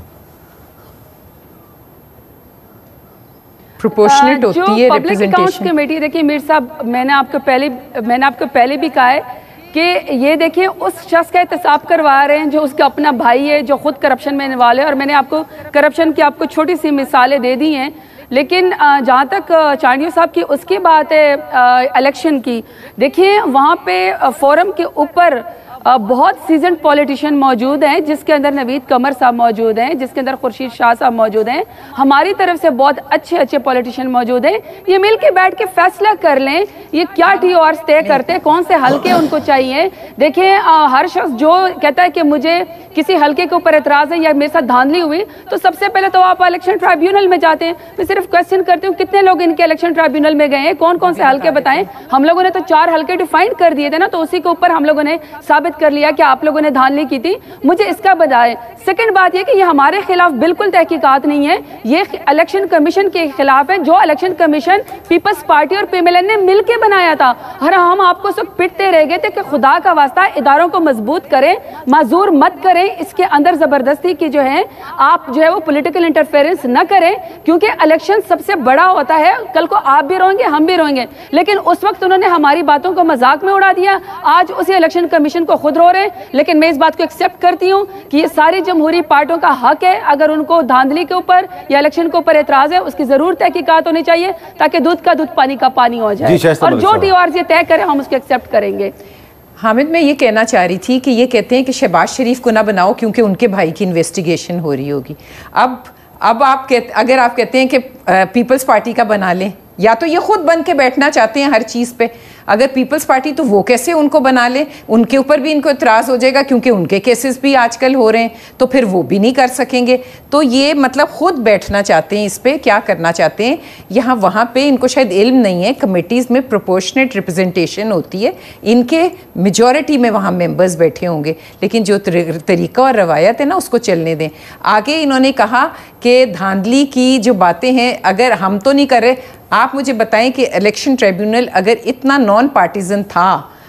प्रोपोर्शनेट होती है पब्लिक अकाउंट्स कमेटी। देखिए मीर साहब, मैंने आपको पहले मैंने आपको पहले भी कहा है कि ये देखिए उस शख्स का एहतसाब करवा रहे हैं जो उसका अपना भाई है, जो खुद करप्शन में इन्वॉल्व है, और मैंने आपको करप्शन की आपको छोटी सी मिसालें दे दी हैं। लेकिन जहाँ तक चांडियो साहब की उसकी बात है इलेक्शन की, देखिए वहाँ पे फोरम के ऊपर बहुत सीजन पॉलिटिशियन मौजूद हैं, जिसके अंदर नवीद कमर साहब मौजूद हैं, जिसके अंदर खुर्शीद शाह साहब मौजूद हैं, हमारी तरफ से बहुत अच्छे अच्छे पॉलिटिशियन मौजूद हैं। ये मिल के बैठ के फैसला कर लें ये क्या टी आर तय करते हैं, कौन से हल्के उनको चाहिए। देखिए हर शख्स जो कहता है कि मुझे किसी हल्के के ऊपर एतराज है या मेरे साथ धांधली हुई, तो सबसे पहले तो आप इलेक्शन ट्राइब्यूनल में जाते हैं। मैं सिर्फ क्वेश्चन करती हूँ कितने लोग इनके इलेक्शन ट्राइब्यूनल में गए हैं, कौन कौन से हल्के बताएं। हम लोगों ने तो चार हल्के डिफाइन कर दिए थे ना, तो उसी के ऊपर हम लोगों ने साबित कर लिया कि आप लोगों ने धांधली की थी। मुझे इसका बताएं। सेकंड बात यह कि ये हमारे खिलाफ बिल्कुल तहकीकात नहीं है, ये इलेक्शन कमीशन के खिलाफ है, जो इलेक्शन कमीशन पीपल्स पार्टी और पीएमएलएन ने मिलकर बनाया था। हर हम आपको सब पिटते रह गए थे कि खुदा का वास्ता इदारों को मजबूत करें, माजूर मत करें, इसके अंदर जबरदस्ती की जो है आप जो है वो पॉलिटिकल इंटरफेरेंस न करें, क्योंकि इलेक्शन सबसे बड़ा होता है। कल को आप भी रोएंगे, हम भी रोएंगे, लेकिन उस वक्त उन्होंने हमारी बातों को मजाक में उड़ा दिया। आज उसी इलेक्शन कमीशन को खुद रो रहे हैं। लेकिन मैं इस बात को एक्सेप्ट करती हूं कि ये सारी जमहूरी पार्टियों का हक है, अगर उनको धांधली के ऊपर या इलेक्शन के ऊपर एतराज है उसकी जरूर तहकीकात होनी चाहिए, ताकि दूध का दूध पानी का पानी हो जाए, और जो टी आर ये तय करें हम उसको एक्सेप्ट करेंगे। हामिद, मैं ये कहना चाह रही थी कि ये कहते हैं कि शहबाज शरीफ को ना बनाओ क्योंकि उनके भाई की इन्वेस्टिगेशन हो रही होगी। अब अब आप कहते, अगर आप कहते हैं कि पीपल्स पार्टी का बना लें, या तो ये खुद बन के बैठना चाहते हैं हर चीज़ पे, अगर पीपल्स पार्टी तो वो कैसे उनको बना ले, उनके ऊपर भी इनको इतराज़ हो जाएगा क्योंकि उनके केसेस भी आजकल हो रहे हैं, तो फिर वो भी नहीं कर सकेंगे। तो ये मतलब खुद बैठना चाहते हैं इस पे, क्या करना चाहते हैं यहाँ वहाँ पे, इनको शायद इल्म नहीं है। कमेटीज़ में प्रोपोर्शनेट रिप्रेजेंटेशन होती है, इनके मेजॉरिटी में वहाँ मेंबर्स बैठे होंगे, लेकिन जो तरीका और रवायत है ना उसको चलने दें। आगे इन्होंने कहा कि धांधली की जो बातें हैं अगर हम तो नहीं कर रहे, आप मुझे बताएं कि इलेक्शन ट्रिब्यूनल अगर इतना नॉन पार्टीजन था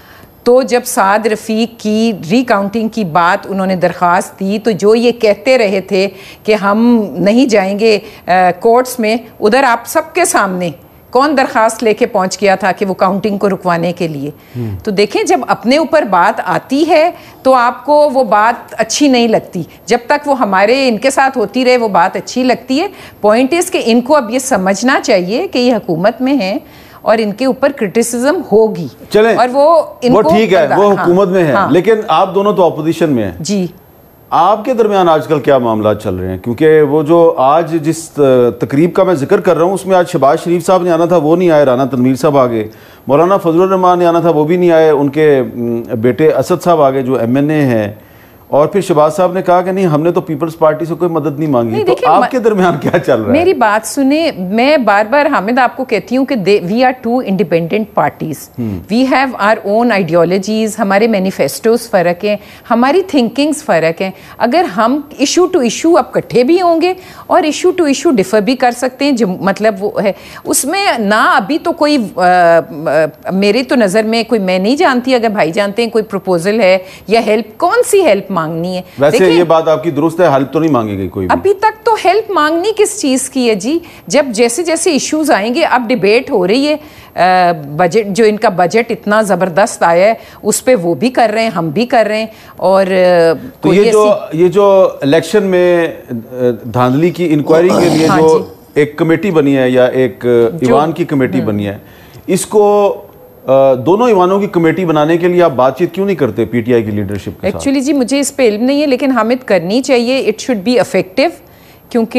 तो जब साद रफ़ीक की रिकाउंटिंग की बात उन्होंने दरख्वास्त दी, तो जो ये कहते रहे थे कि हम नहीं जाएंगे कोर्ट्स में, उधर आप सबके सामने कौन दरख्वास्त लेके पहुंच गया था कि वो काउंटिंग को रुकवाने के लिए। तो देखें, जब अपने ऊपर बात आती है तो आपको वो बात अच्छी नहीं लगती, जब तक वो हमारे इनके साथ होती रहे वो बात अच्छी लगती है। पॉइंट इज़ कि इनको अब ये समझना चाहिए कि ये हुकूमत में हैं और इनके ऊपर क्रिटिसिज्म होगी। चलें, और वो वो ठीक है, वो हुकूमत में है, हाँ, लेकिन आप दोनों तो अपोजिशन में हैं जी। आपके दरमियान आजकल क्या मामला चल रहे हैं? क्योंकि वो जो आज जिस तकरीब का मैं जिक्र कर रहा हूँ उसमें आज शहबाज शरीफ साहब ने आना था, वो नहीं आए, राना तनवीर साहब आ गए, मौलाना फजलुर रहमान ने आना था, वो भी नहीं आए, उनके बेटे असद साहब आ गए जो एम एन ए हैं, और फिर शहबाज साहब ने कहा कि नहीं हमने तो पीपल्स पार्टी से कोई मदद नहीं मांगी। नहीं, तो आपके दरमियान क्या चल रहा है? मेरी बात सुने, मैं बार बार हामिद आपको कहती हूँ कि we are two independent parties, we have our own ideologies, हमारे मैनिफेस्टोज फ़र्क हैं, हमारी थिंकिंग्स फ़र्क हैं। अगर हम इशू टू इशू अब इकट्ठे भी होंगे और इशू टू इशू डिफर भी कर सकते हैं, जो मतलब वो है उसमें ना अभी तो कोई आ, आ, मेरे तो नज़र में कोई, मैं नहीं जानती, अगर भाई जानते हैं कोई प्रपोजल है या हेल्प, कौन सी हेल्प मांगनी है। वैसे ये बात आपकी दुरुस्त है, हेल्प तो नहीं मांगेगी कोई भी। अभी तक तो हेल्प मांगनी किस चीज़ की है जी? जब जैसे जैसे इश्यूज आएंगे, अब डिबेट हो रही है बजट, जो इनका बजट इतना ज़बरदस्त आया है उस पर वो भी कर रहे हैं, हम भी कर रहे हैं। और तो ये जो ये जो इलेक्शन में धांधली की इंक्वायरी के लिए हाँ जो एक कमेटी बनी है या एक ईवान की कमेटी बनी है, इसको दोनों ईवानों की कमेटी बनाने के लिए आप बातचीत क्यों नहीं करते पीटीआई की लीडरशिप के साथ? एक्चुअली जी मुझे इस पे इल्म नहीं है, लेकिन हामिद करनी चाहिए, इट शुड बी इफेक्टिव, क्योंकि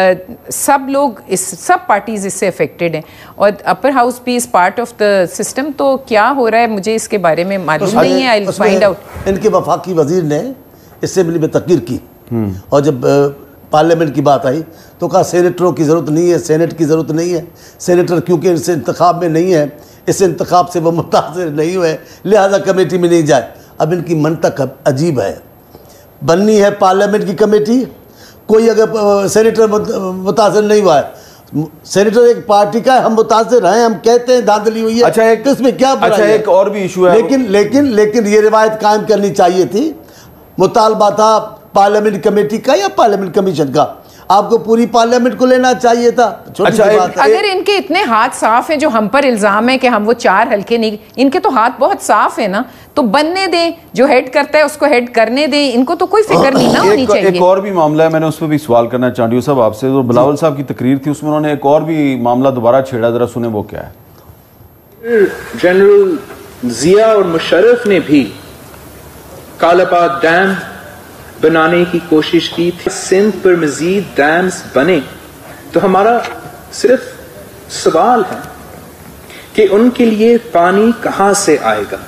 सब लोग इस सब पार्टीज इससे अफेक्टेड हैं और अपर हाउस भी is part of the system. तो क्या हो रहा है मुझे इसके बारे में मालूम तो नहीं है, आई विल फाइंड आउट। इनके वफाकी वजीर ने असेंबली में तकरीर की और जब पार्लियामेंट की बात आई तो कहा सेनेटरों की ज़रूरत नहीं है, सेनेट की ज़रूरत नहीं है, सेनेटर क्योंकि इस इंतखाब में नहीं है, इस इंतखाब से वो मुतासिर नहीं हुए, लिहाजा कमेटी में नहीं जाए। अब इनकी मंतक अजीब है, बननी है पार्लियामेंट की कमेटी, कोई अगर सेनेटर मुतासिर नहीं हुआ है, सेनेटर एक पार्टी का है, हम मुतासिर हैं, हम कहते हैं धांधली हुई है। अच्छा एक इसमें क्या अच्छा है? एक और भी इशू है, लेकिन लेकिन लेकिन ये रिवायत कायम करनी चाहिए थी। मुतालबा था पार्लियामेंट कमेटी का या पार्लियामेंट कमीशन का, आपको पूरी पार्लियामेंट को लेना चाहिए था। अच्छा, बात अगर इनके इतने हाथ साफ हैं, जो हम पर इल्जाम है कि हम वो चार हल्के नहीं, इनके तो हाथ बहुत साफ है ना, तो बनने दें, जो हेड करता है उसको हेड करने दें, इनको तो कोई फिक्र नहीं ना होनी चाहिए। एक और भी मामला है, मैंने उस पर भी सवाल करना चाहती हूँ साहब आपसे, जो बिलावल साहब की तकरीर थी उसमें उन्होंने एक और भी मामला दोबारा छेड़ा, जरा सुने वो क्या है। जनरल जिया और मुशर्रफ ने भी कालाबाग डैम बनाने की कोशिश की थी। सिंध पर मजीद डैम्स बने तो हमारा सिर्फ सवाल है कि उनके लिए पानी कहां से आएगा,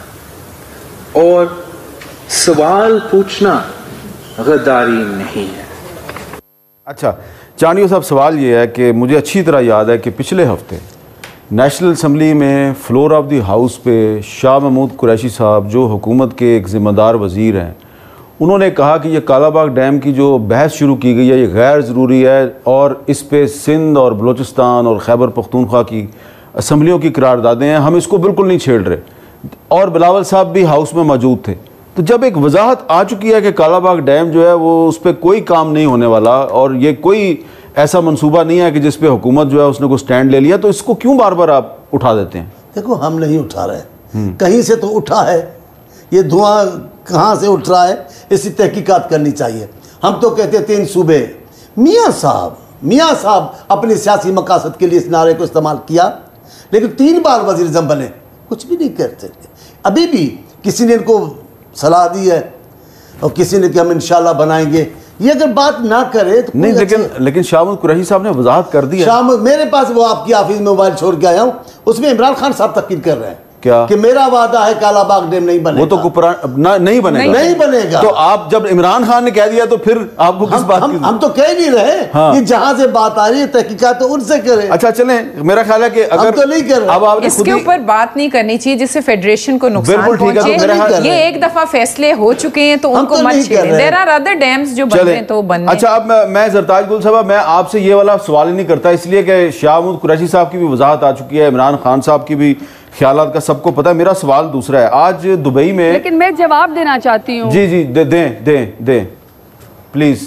और सवाल पूछना गद्दारी नहीं है। अच्छा चांडियो साहब, सवाल ये है कि मुझे अच्छी तरह याद है कि पिछले हफ्ते नेशनल असम्बली में फ्लोर ऑफ द हाउस पे शाह महमूद कुरैशी साहब, जो हुकूमत के एक ज़िम्मेदार वज़ीर हैं, उन्होंने कहा कि ये कालाबाग डैम की जो बहस शुरू की गई है ये गैर ज़रूरी है, और इस पे सिंध और बलूचिस्तान और खैबर पख्तूनख्वा की असम्बलियों की करारदादें हैं, हम इसको बिल्कुल नहीं छेड़ रहे। और बिलावल साहब भी हाउस में मौजूद थे। तो जब एक वजाहत आ चुकी है कि कालाबाग डैम जो है वो उस पर कोई काम नहीं होने वाला, और ये कोई ऐसा मंसूबा नहीं है कि जिस पे हुकूमत जो है उसने कोई स्टैंड ले लिया, तो इसको क्यों बार बार आप उठा देते हैं? देखो, हम नहीं उठा रहे, कहीं से तो उठा है, ये धुआं कहाँ से उठ रहा है, इसकी तहकीकात करनी चाहिए। हम तो कहते तीन सूबे, मियाँ साहब मियाँ साहब अपनी सियासी मकासद के लिए इस नारे को इस्तेमाल किया, लेकिन तीन बार वज़ीर आज़म बने, कुछ भी नहीं करते। अभी भी किसी ने इनको सलाह दी है और किसी ने कि हम इंशाल्लाह बनाएंगे, ये अगर बात ना करे तो नहीं। लेकिन लेकिन शाह महमूद कुरैशी साहब ने वजाहत कर दी है। शाह मेरे पास वो आपकी ऑफिस में मोबाइल छोड़ के आया हूँ, उसमें इमरान खान साहब तकीद कर रहे हैं क्या कि मेरा वादा है कालाबाग डैम नहीं बनेगा। वो तो कुपरा ना, नहीं बनेगा नहीं बनेगा। तो आप जब इमरान खान ने कह दिया तो फिर आपको किस हम, बात हम, की? हम तो कह नहीं रहे। हाँ। कि जहां से बात आ रही है तहकीकात तो उनसे करें। अच्छा चलें, मेरा ख्याल है कि अगर हम तो नहीं कर रहे, अब आपने इसके ऊपर बात नहीं करनी चाहिए जिससे फेडरेशन को नुकसान पहुंचे। ये एक दफा फैसले हो चुके हैं तो उनको मत छेड़ें। देयर आर अदर डैम्स जो बन रहे हैं तो बनने। अच्छा, अब मैं ज़रताज गुल साहब, मैं आपसे ये वाला सवाल ही नहीं करता, इसलिए कि शाह महमूद कुरैशी साहब की भी वजाहत आ चुकी है, इमरान खान साहब की भी ख्यालात का सबको पता है। मेरा सवाल दूसरा है, आज दुबई में, लेकिन मैं जवाब देना चाहती हूँ। जी जी दे दें दें दें प्लीज।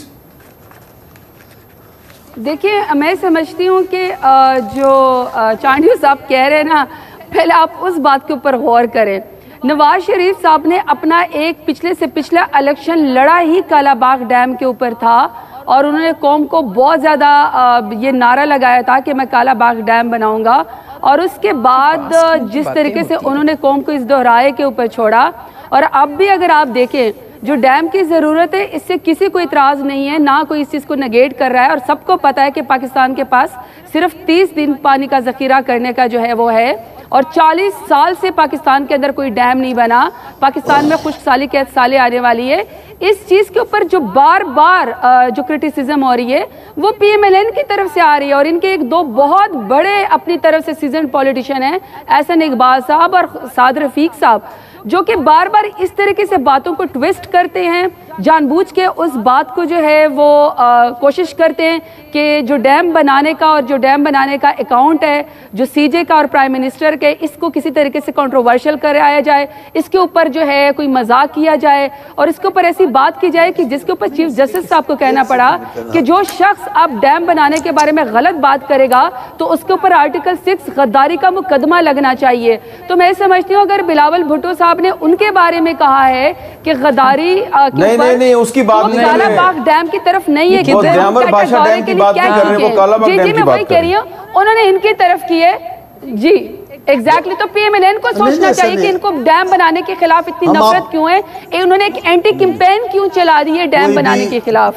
देखिए, मैं समझती हूँ कि जो चांडियो साहब कह रहे हैं ना, पहले आप उस बात के ऊपर गौर करें। नवाज शरीफ साहब ने अपना एक पिछले से पिछला इलेक्शन लड़ा ही कालाबाग डैम के ऊपर था, और उन्होंने कौम को बहुत ज़्यादा ये नारा लगाया था कि मैं कालाबाग डैम बनाऊंगा, और उसके बाद जिस तरीके से उन्होंने कौम को इस दोहराए के ऊपर छोड़ा। और अब भी अगर आप देखें, जो डैम की ज़रूरत है इससे किसी को इतराज़ नहीं है, ना कोई इस चीज़ को नेगेट कर रहा है, और सबको पता है कि पाकिस्तान के पास सिर्फ तीस दिन पानी का ज़ख़ीरा करने का जो है वो है, और चालीस साल से पाकिस्तान के अंदर कोई डैम नहीं बना। पाकिस्तान में खुश्क साली के सालें आने वाली है। इस चीज़ के ऊपर जो बार बार जो क्रिटिसिज्म हो रही है वो पी एम एल एन की तरफ से आ रही है, और इनके एक दो बहुत बड़े अपनी तरफ से सीजन पॉलिटिशियन हैं, एहसन इकबाल साहब और साद रफीक साहब, जो कि बार बार इस तरीके से बातों को ट्विस्ट करते हैं, जानबूझ के उस बात को जो है वो आ, कोशिश करते हैं कि जो डैम बनाने का और जो डैम बनाने का अकाउंट है जो सीजे का और प्राइम मिनिस्टर के, इसको किसी तरीके से कंट्रोवर्शियल कराया जाए, इसके ऊपर जो है कोई मजाक किया जाए, और इसके ऊपर ऐसी बात की जाए कि जिसके ऊपर चीफ जस्टिस साहब को कहना पड़ा कि जो शख्स अब डैम बनाने के बारे में गलत बात करेगा तो उसके ऊपर आर्टिकल सिक्स गद्दारी का मुकदमा लगना चाहिए। तो मैं समझती हूँ अगर बिलावल भुट्टो साहब ने उनके बारे में कहा है कि गद्दारी नहीं नहीं नहीं उसकी बात नहीं है, कालाबाग डैम की तरफ नहीं है, वो ड्यामर बादशाह डैम की बात नहीं कर रहे, वो कालाबाग डैम की बात कर रही है। उन्होंने इनकी तरफ की है जी, एग्जैक्टली। तो पी एम एल एन को सोचना चाहिए कि इनको डैम बनाने के खिलाफ इतनी नफरत क्यों है, उन्होंने एक एंटी कैंपेन क्यों चला दी है डैम बनाने के खिलाफ।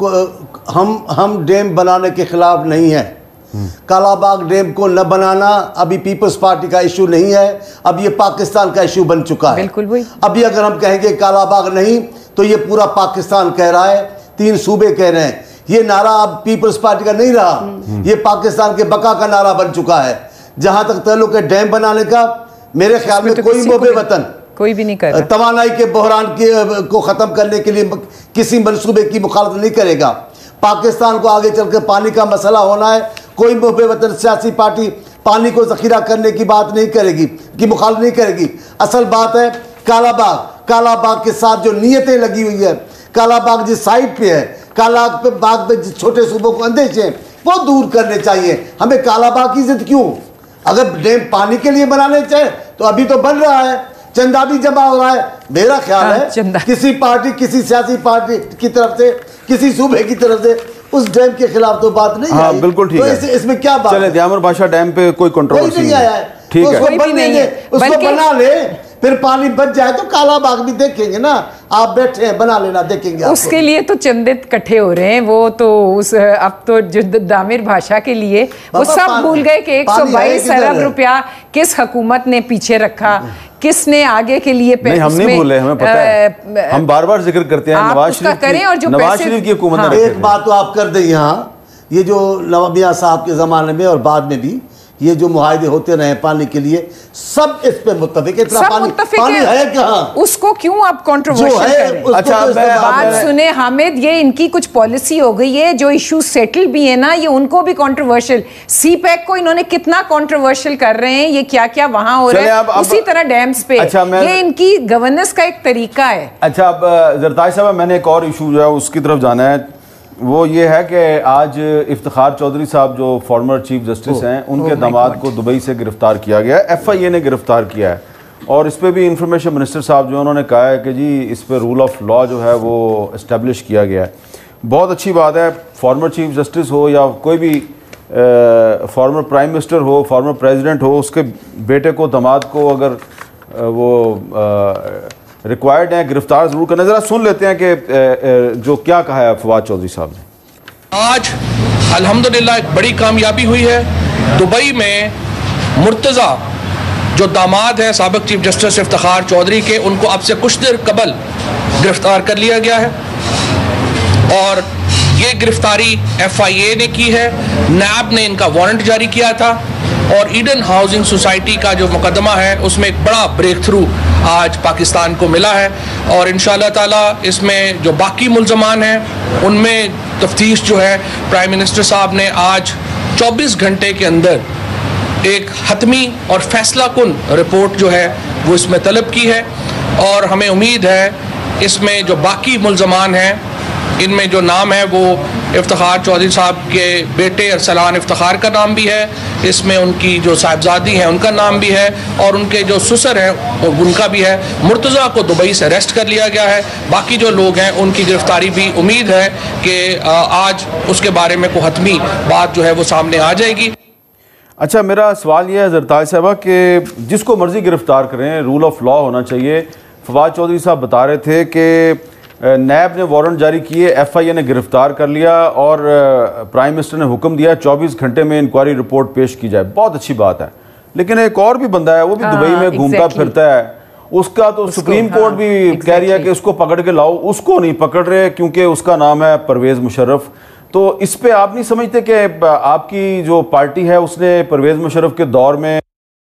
हम हम डैम बनाने के खिलाफ नहीं है। कालाबाग डैम को न बनाना अभी पीपल्स पार्टी का इशू नहीं है, अब ये पाकिस्तान का इशू बन चुका है। बिल्कुल वही। अभी अगर हम कहेंगे कालाबाग नहीं तो ये पूरा पाकिस्तान कह रहा है, तीन सूबे कह रहे हैं। ये नारा अब पीपल्स पार्टी का नहीं रहा, ये पाकिस्तान के बका का नारा बन चुका है। जहां तक ताल्लुक है डैम बनाने का, मेरे ख्याल में कोई मोबे वतन कोई भी नहीं कर तवानाई के बहरान के को ख़त्म करने के लिए किसी मंसूबे की मुखालफत नहीं करेगा। पाकिस्तान को आगे चल कर पानी का मसला होना है, कोई मोबे वतन सियासी पार्टी पानी को ज़ख़ीरा करने की बात नहीं करेगी, की मुखालफत नहीं करेगी। असल बात है काला बाग, काला बाग के साथ जो नीयतें लगी हुई है, काला बाग जिस साइड पे है, काला बाग पे जिस छोटे सूबों को अंदेशे हैं वो दूर करने चाहिए। हमें काला बाग की जिद क्यों? अगर डैम पानी के लिए बनाने चाहे तो अभी तो बन रहा है, चंदा भी जमा हो रहा है। मेरा ख्याल है किसी पार्टी, किसी सियासी पार्टी की तरफ से, किसी सूबे की तरफ से उस डैम के खिलाफ तो बात नहीं। हाँ, बिल्कुल ठीक तो है। इस, इसमें क्या बात? चले दयामर बादशाह डैम पे कोई कंट्रोवर्सी नहीं आया है, ठीक तो है, उसको बनने दे, उसको बना ले, फिर पानी बच जाए तो काला बाग भी देखेंगे ना। आप बैठे हैं, बना लेना, देखेंगे। उसके लिए तो चंदे इकट्ठे हो रहे हैं, वो तो उस अब तो जो दामिर भाषा के लिए वो सब भूल गए कि एक सौ बाईस अरब रुपया किस हुकूमत ने पीछे रखा, किसने आगे के लिए नहीं, हम नहीं भूले, हमें पता है, हम बार बार जिक्र करते हैं नवाज शरीफ करें और जो नवाज शरीफ की हुकूमत हाँ। एक बात तो आप कर दें, यहाँ ये जो नवाब मियां साहब के ज़माने में और बाद में भी ये जो मुआहदे होते रहे पानी के लिए, सब इस पे मुत्तफिक। इतना पानी, पानी है, है कहाँ? उसको क्यों आप कंट्रोवर्शियल कर रहे हैं? अच्छा, तो बात सुने हामिद, ये इनकी कुछ पॉलिसी हो गई है, जो इशू सेटल भी है ना, ये उनको भी कंट्रोवर्शियल। सी पैक को इन्होंने कितना कंट्रोवर्शियल कर रहे हैं, ये क्या क्या वहां हो रहा है, अब, उसी तरह डैम्स पे। अच्छा, ये इनकी गवर्नेंस का एक तरीका है। अच्छा, अब जरदारी साहब, मैंने एक और इशू जो है उसकी तरफ जाना है। वो ये है कि आज इफ्तिखार चौधरी साहब जो फॉर्मर चीफ जस्टिस हैं, उनके दामाद को दुबई से गिरफ्तार किया गया है, एफ आई ए ने गिरफ्तार किया है। और इस पर भी इंफॉर्मेशन मिनिस्टर साहब जो उन्होंने कहा है कि जी इस पर रूल ऑफ लॉ जो है वो इस्टेब्लिश किया गया है। बहुत अच्छी बात है, फॉर्मर चीफ जस्टिस हो या कोई भी फॉर्मर प्राइम मिनिस्टर हो, फॉर्मर प्रेसिडेंट हो, उसके बेटे को, दामाद को अगर आ, वो आ, रिक्वायर्ड है गिरफ्तार जरूर करना। जरा सुन लेते हैं कि जो क्या कहा है फवाद चौधरी साहब ने। आज अल्हम्दुलिल्लाह एक बड़ी कामयाबी हुई है। दुबई में मुर्तज़ा जो दामाद हैं साबिक चीफ जस्टिस इफ्तिखार चौधरी के, उनको अब से कुछ देर कबल गिरफ्तार कर लिया गया है और ये गिरफ्तारी एफ आई ए ने की है। नैब ने इनका वारंट जारी किया था और ईडन हाउसिंग सोसाइटी का जो मुकदमा है उसमें एक बड़ा ब्रेक थ्रू आज पाकिस्तान को मिला है और इंशाअल्लाह ताला इसमें जो बाकी मुल्ज़मान हैं उनमें तफ्तीश जो है प्राइम मिनिस्टर साहब ने आज चौबीस घंटे के अंदर एक हतमी और फैसला कुन रिपोर्ट जो है वो इसमें तलब की है और हमें उम्मीद है इसमें जो बाकी मुल्ज़मान हैं इनमें जो नाम है वो इफ्तिखार चौधरी साहब के बेटे अरसलान इफ्तिखार का नाम भी है, इसमें उनकी जो साहिबजादी हैं उनका नाम भी है और उनके जो ससुर हैं उनका भी है। मुर्तज़ा को दुबई से अरेस्ट कर लिया गया है। बाकी जो लोग हैं उनकी गिरफ्तारी भी उम्मीद है कि आज उसके बारे में कोई हतमी बात जो है वो सामने आ जाएगी। अच्छा, मेरा सवाल यह है जरदारी साहबा कि जिसको मर्जी गिरफ्तार करें, रूल ऑफ लॉ होना चाहिए। फवाद चौधरी साहब बता रहे थे कि नैब ने वारंट जारी किए, एफ आई ए ने गिरफ्तार कर लिया और प्राइम मिनिस्टर ने हुक्म दिया चौबीस घंटे में इंक्वायरी रिपोर्ट पेश की जाए। बहुत अच्छी बात है, लेकिन एक और भी बंदा है वो भी हाँ, दुबई में घूमता exactly. फिरता है, उसका तो सुप्रीम कोर्ट हाँ, भी exactly. कह रही है कि उसको पकड़ के लाओ। उसको नहीं पकड़ रहे क्योंकि उसका नाम है परवेज़ मुशर्रफ। तो इस पे आप नहीं समझते कि आपकी जो पार्टी है उसने परवेज़ मुशर्रफ के दौर में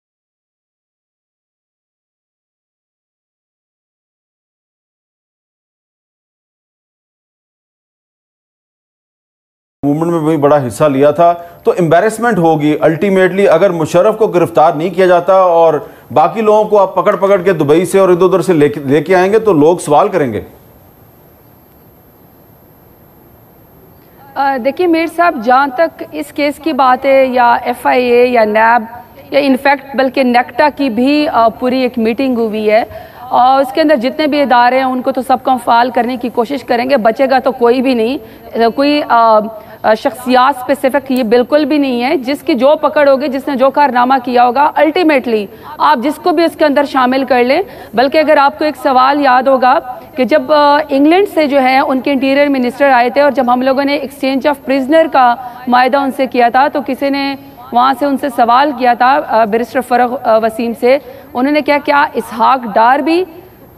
मूवमेंट में भी बड़ा हिस्सा लिया था, तो एम्बैरेसमेंट होगी अल्टीमेटली अगर मुशर्रफ को गिरफ्तार नहीं किया जाता और बाकी लोगों को आप पकड़ पकड़ के दुबई से और इधर उधर से लेके लेके आएंगे तो लोग सवाल करेंगे। देखिए मीर साहब, जहाँ तक इस केस की बात है या एफ आई ए या नैब या इनफैक्ट बल्कि नेक्टा की भी पूरी एक मीटिंग हुई है और उसके अंदर जितने भी इदारे हैं उनको तो सबको फाल करने की कोशिश करेंगे। बचेगा तो कोई भी नहीं, कोई शख्सियात स्पेसिफिक ये बिल्कुल भी नहीं है। जिसकी जो पकड़ होगी, जिसने जो कारनामा किया होगा, अल्टीमेटली आप जिसको भी उसके अंदर शामिल कर लें। बल्कि अगर आपको एक सवाल याद होगा कि जब इंग्लैंड से जो है उनके इंटीरियर मिनिस्टर आए थे और जब हम लोगों ने एक्सचेंज ऑफ प्रिजनर का मायदा उनसे किया था तो किसी ने वहाँ से उनसे सवाल किया था बैरिस्टर फरग वसीम से, उन्होंने क्या क्या इसहाक डार भी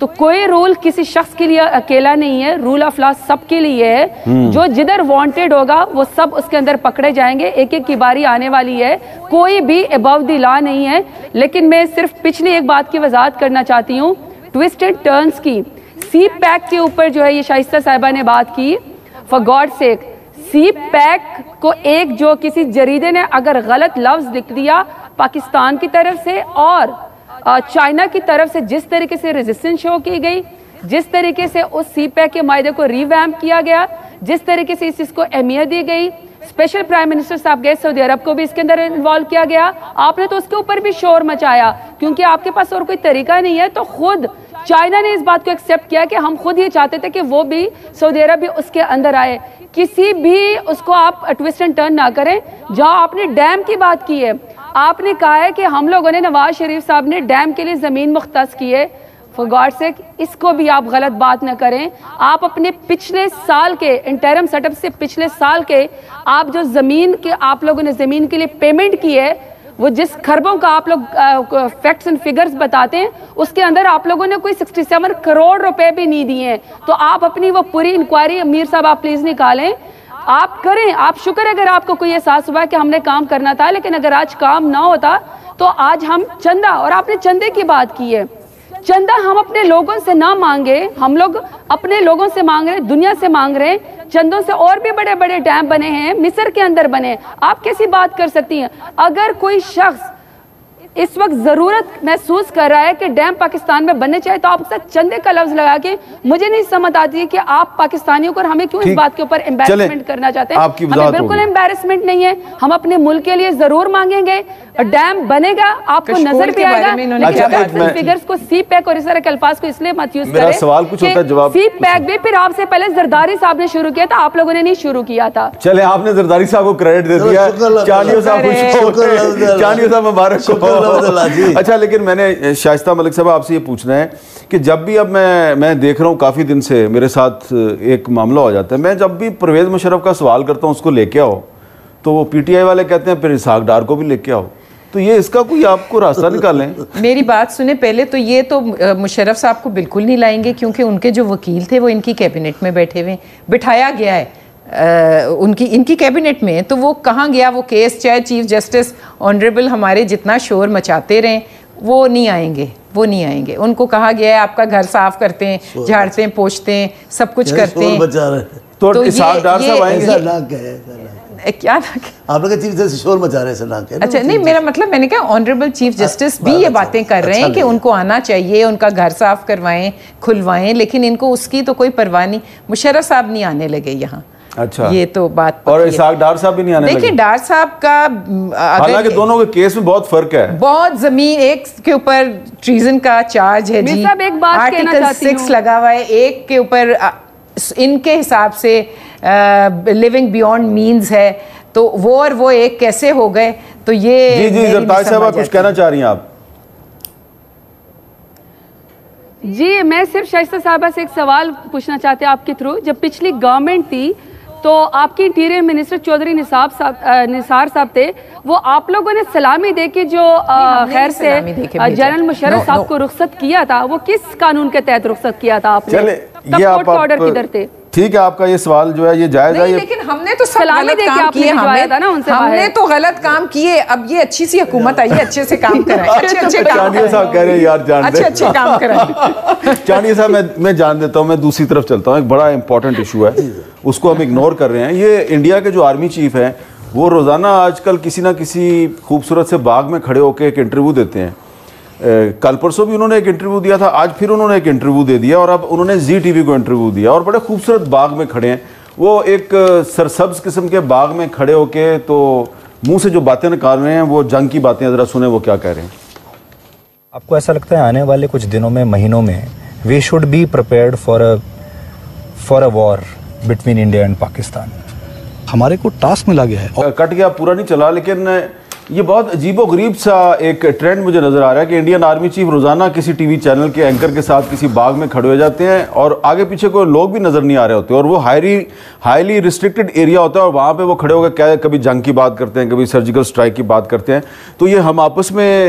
तो कोई रूल किसी शख्स के लिए अकेला नहीं है, रूल ऑफ लॉ सबके लिए है। जो जिधर वांटेड होगा वो सब उसके अंदर पकड़े जाएंगे, एक एक की बारी आने वाली है, कोई भी अबव द लॉ नहीं है। लेकिन मैं सिर्फ पिछली एक बात की वजाहत करना चाहती हूँ, ट्विस्ट एंड टर्न्स की। सी पैक के ऊपर जो है ये शाइस्ता साहिबा ने बात की, for God sake, CPEC को एक जो किसी जरीदे ने अगर गलत लफ्ज लिख दिया पाकिस्तान की तरफ से और चाइना की तरफ से, जिस तरीके से रेजिस्टेंस शो की गई, जिस तरीके से उस सी पैक के मायदे को रिवैम्प किया गया, जिस तरीके से इस चीज को अहमियत दी गई, स्पेशल प्राइम मिनिस्टर साहब गए सऊदी अरब को भी इसके अंदर इन्वॉल्व किया गया, आपने तो उसके ऊपर भी शोर मचाया क्योंकि आपके पास और कोई तरीका नहीं है। तो खुद चाइना ने इस बात को एक्सेप्ट किया कि हम खुद ये चाहते थे कि वो भी सऊदी अरब भी उसके अंदर आए। किसी भी उसको आप ट्विस्ट एंड टर्न ना करें। जहां आपने डैम की बात की है, आपने कहा है कि हम लोगों ने, नवाज शरीफ साहब ने डैम के लिए जमीन मुख्तस की है, फॉर गॉड सेक इसको भी आप गलत बात न करें। आप अपने पिछले साल के इंटरम सेटअप से पिछले साल के आप जो जमीन के आप लोगों ने जमीन के लिए पेमेंट की है, वो जिस खरबों का आप लोग फैक्ट्स एंड फिगर्स बताते हैं, उसके अंदर आप लोगों ने कोई सड़सठ करोड़ रुपए भी नहीं दिए हैं। तो आप अपनी वो पूरी इंक्वायरी अमीर साहब आप प्लीज निकालें, आप करें। आप शुक्र अगर आपको कोई एहसास हुआ कि हमने काम करना था, लेकिन अगर आज काम ना होता तो आज हम चंदा, और आपने चंदे की बात की है, चंदा हम अपने लोगों से ना मांगे, हम लोग अपने लोगों से मांग रहे हैं, दुनिया से मांग रहे हैं। चंदों से और भी बड़े बड़े डैम बने हैं, मिस्र के अंदर बने। आप कैसी बात कर सकती हैं? अगर कोई शख्स इस वक्त जरूरत महसूस कर रहा है कि डैम पाकिस्तान में बनने चाहिए, तो आप उससे चंदे का लफ्ज लगा के, मुझे नहीं समझ आती है कि आप पाकिस्तानियों को और हमें क्यों इस बात के ऊपर एम्बैरेसमेंट करना चाहते हैं। हमें बिल्कुल एम्बैरेसमेंट नहीं है, हम अपने मुल्क के लिए जरूर मांगेंगे, डैम बनेगा, आपको नजर भी आएगा। फिगर्स को सी पैक और इस तरह के अल्फाज को इसलिए मत यूज करें। सवाल कुछ होता है, जवाब सी पैक भी फिर आपसे पहले जरदारी साहब ने शुरू किया था, आप लोगों ने नहीं शुरू किया था। चले, आपने जरदारी साहब को क्रेडिट दे दिया, चानियो साहब चानियो साहब मुबारक। अच्छा, लेकिन मैंने शाइस्ता मलिक साहब आपसे ये पूछना है कि जब भी अब मैं मैं देख रहा हूँ काफ़ी दिन से मेरे साथ एक मामला हो जाता है, मैं जब भी परवेज़ मुशर्रफ का सवाल करता हूँ उसको लेके आओ, तो वो पीटीआई वाले कहते हैं फिर इसहाक डार को भी लेके आओ। तो ये इसका कोई आपको रास्ता निकालें। मेरी बात सुने पहले, तो ये तो मुशर्रफ साहब को बिल्कुल नहीं लाएंगे क्योंकि उनके जो वकील थे वो इनकी कैबिनेट में बैठे हुए, बिठाया गया है आ, उनकी इनकी कैबिनेट में। तो वो कहाँ गया वो केस? चाहे चीफ जस्टिस ऑनरेबल हमारे जितना शोर मचाते रहें, वो नहीं आएंगे, वो नहीं आएंगे। उनको कहा गया है आपका घर साफ करते हैं, झाड़ते हैं, पोछते हैं, सब कुछ करते हैं। तो, तो इसहाक डार साहब आएंगे क्या? आप लोग चीफ जस्टिस शोर मचा रहे हैं। अच्छा, नहीं, मेरा मतलब मैंने कहा ऑनरेबल चीफ जस्टिस भी ये बातें कर रहे हैं कि उनको आना चाहिए, उनका घर साफ करवाएं, खुलवाएं, लेकिन इनको उसकी तो कोई परवाह नहीं। मुशर्रफ साहब नहीं आने लगे यहाँ। अच्छा, ये तो बात। और इसहाक डार साहब भी नहीं आने लगे। देखिए, डार साहब का हालांकि दोनों के केस में बहुत फर्क है, बहुत जमीन, एक के ऊपर ट्रीजन का चार्ज है जी, एक बात आर्टिकल सिक्स लगा हुआ है, एक के ऊपर इनके हिसाब से लिविंग बियॉन्ड मीन्स है, तो वो और वो एक कैसे हो गए? तो ये जी जी जरताज साहब कुछ कहना चाह रही हैं आप? जी, मैं सिर्फ शाइस्ता साहबा से एक सवाल पूछना चाहते हैं आपके थ्रू। जब पिछली गवर्नमेंट थी तो आपके इंटीरियर मिनिस्टर चौधरी निसार साहब निसार साहब थे, वो आप लोगों ने सलामी दे के जो खैर से जनरल मुशर्रफ साहब को रुखसत किया था, वो किस कानून के तहत रुखसत किया था आपने? ये आप ऑर्डर किधर थे? ठीक है, आपका ये सवाल जो है ये जायज है, लेकिन हमने तो सब गलत काम किए, हमने ना उनसे हमने तो गलत काम किए। अब ये अच्छी सी हुकूमत आई है, अच्छे से काम कराए, अच्छे अच्छे काम चानिया साहब कह रहे हैं यार जान अच्छे अच्छे काम कराए। चानिया साहब मैं मैं जान देता हूँ, मैं दूसरी तरफ चलता हूँ। एक बड़ा इंपॉर्टेंट इशू है, उसको हम इग्नोर कर रहे हैं। ये इंडिया के जो आर्मी चीफ हैं वो रोजाना आजकल किसी ना किसी खूबसूरत से बाग में खड़े होकर एक इंटरव्यू देते हैं। कल परसों भी उन्होंने एक इंटरव्यू दिया था, आज फिर उन्होंने एक इंटरव्यू दे दिया और अब उन्होंने जी टीवी को इंटरव्यू दिया और बड़े खूबसूरत बाग में खड़े हैं। वो एक सरसब्ज किस्म के बाग में खड़े होके तो मुंह से जो बातें निकाल रहे हैं वो जंग की बातें, ज़रा सुने वो क्या कह रहे हैं। आपको ऐसा लगता है आने वाले कुछ दिनों में, महीनों में, we should be prepared for a for a war between India and Pakistan? हमारे को टास्क मिला गया है। कट गया, पूरा नहीं चला, लेकिन ये बहुत अजीबोगरीब सा एक ट्रेंड मुझे नजर आ रहा है कि इंडियन आर्मी चीफ रोजाना किसी टीवी चैनल के एंकर के साथ किसी बाग में खड़े हो जाते हैं और आगे पीछे कोई लोग भी नजर नहीं आ रहे होते और वो हाईली हाईली रिस्ट्रिक्टेड एरिया होता है और वहाँ पे वो खड़े होकर क्या कभी जंग की बात करते हैं, कभी सर्जिकल स्ट्राइक की बात करते हैं। तो ये हम आपस में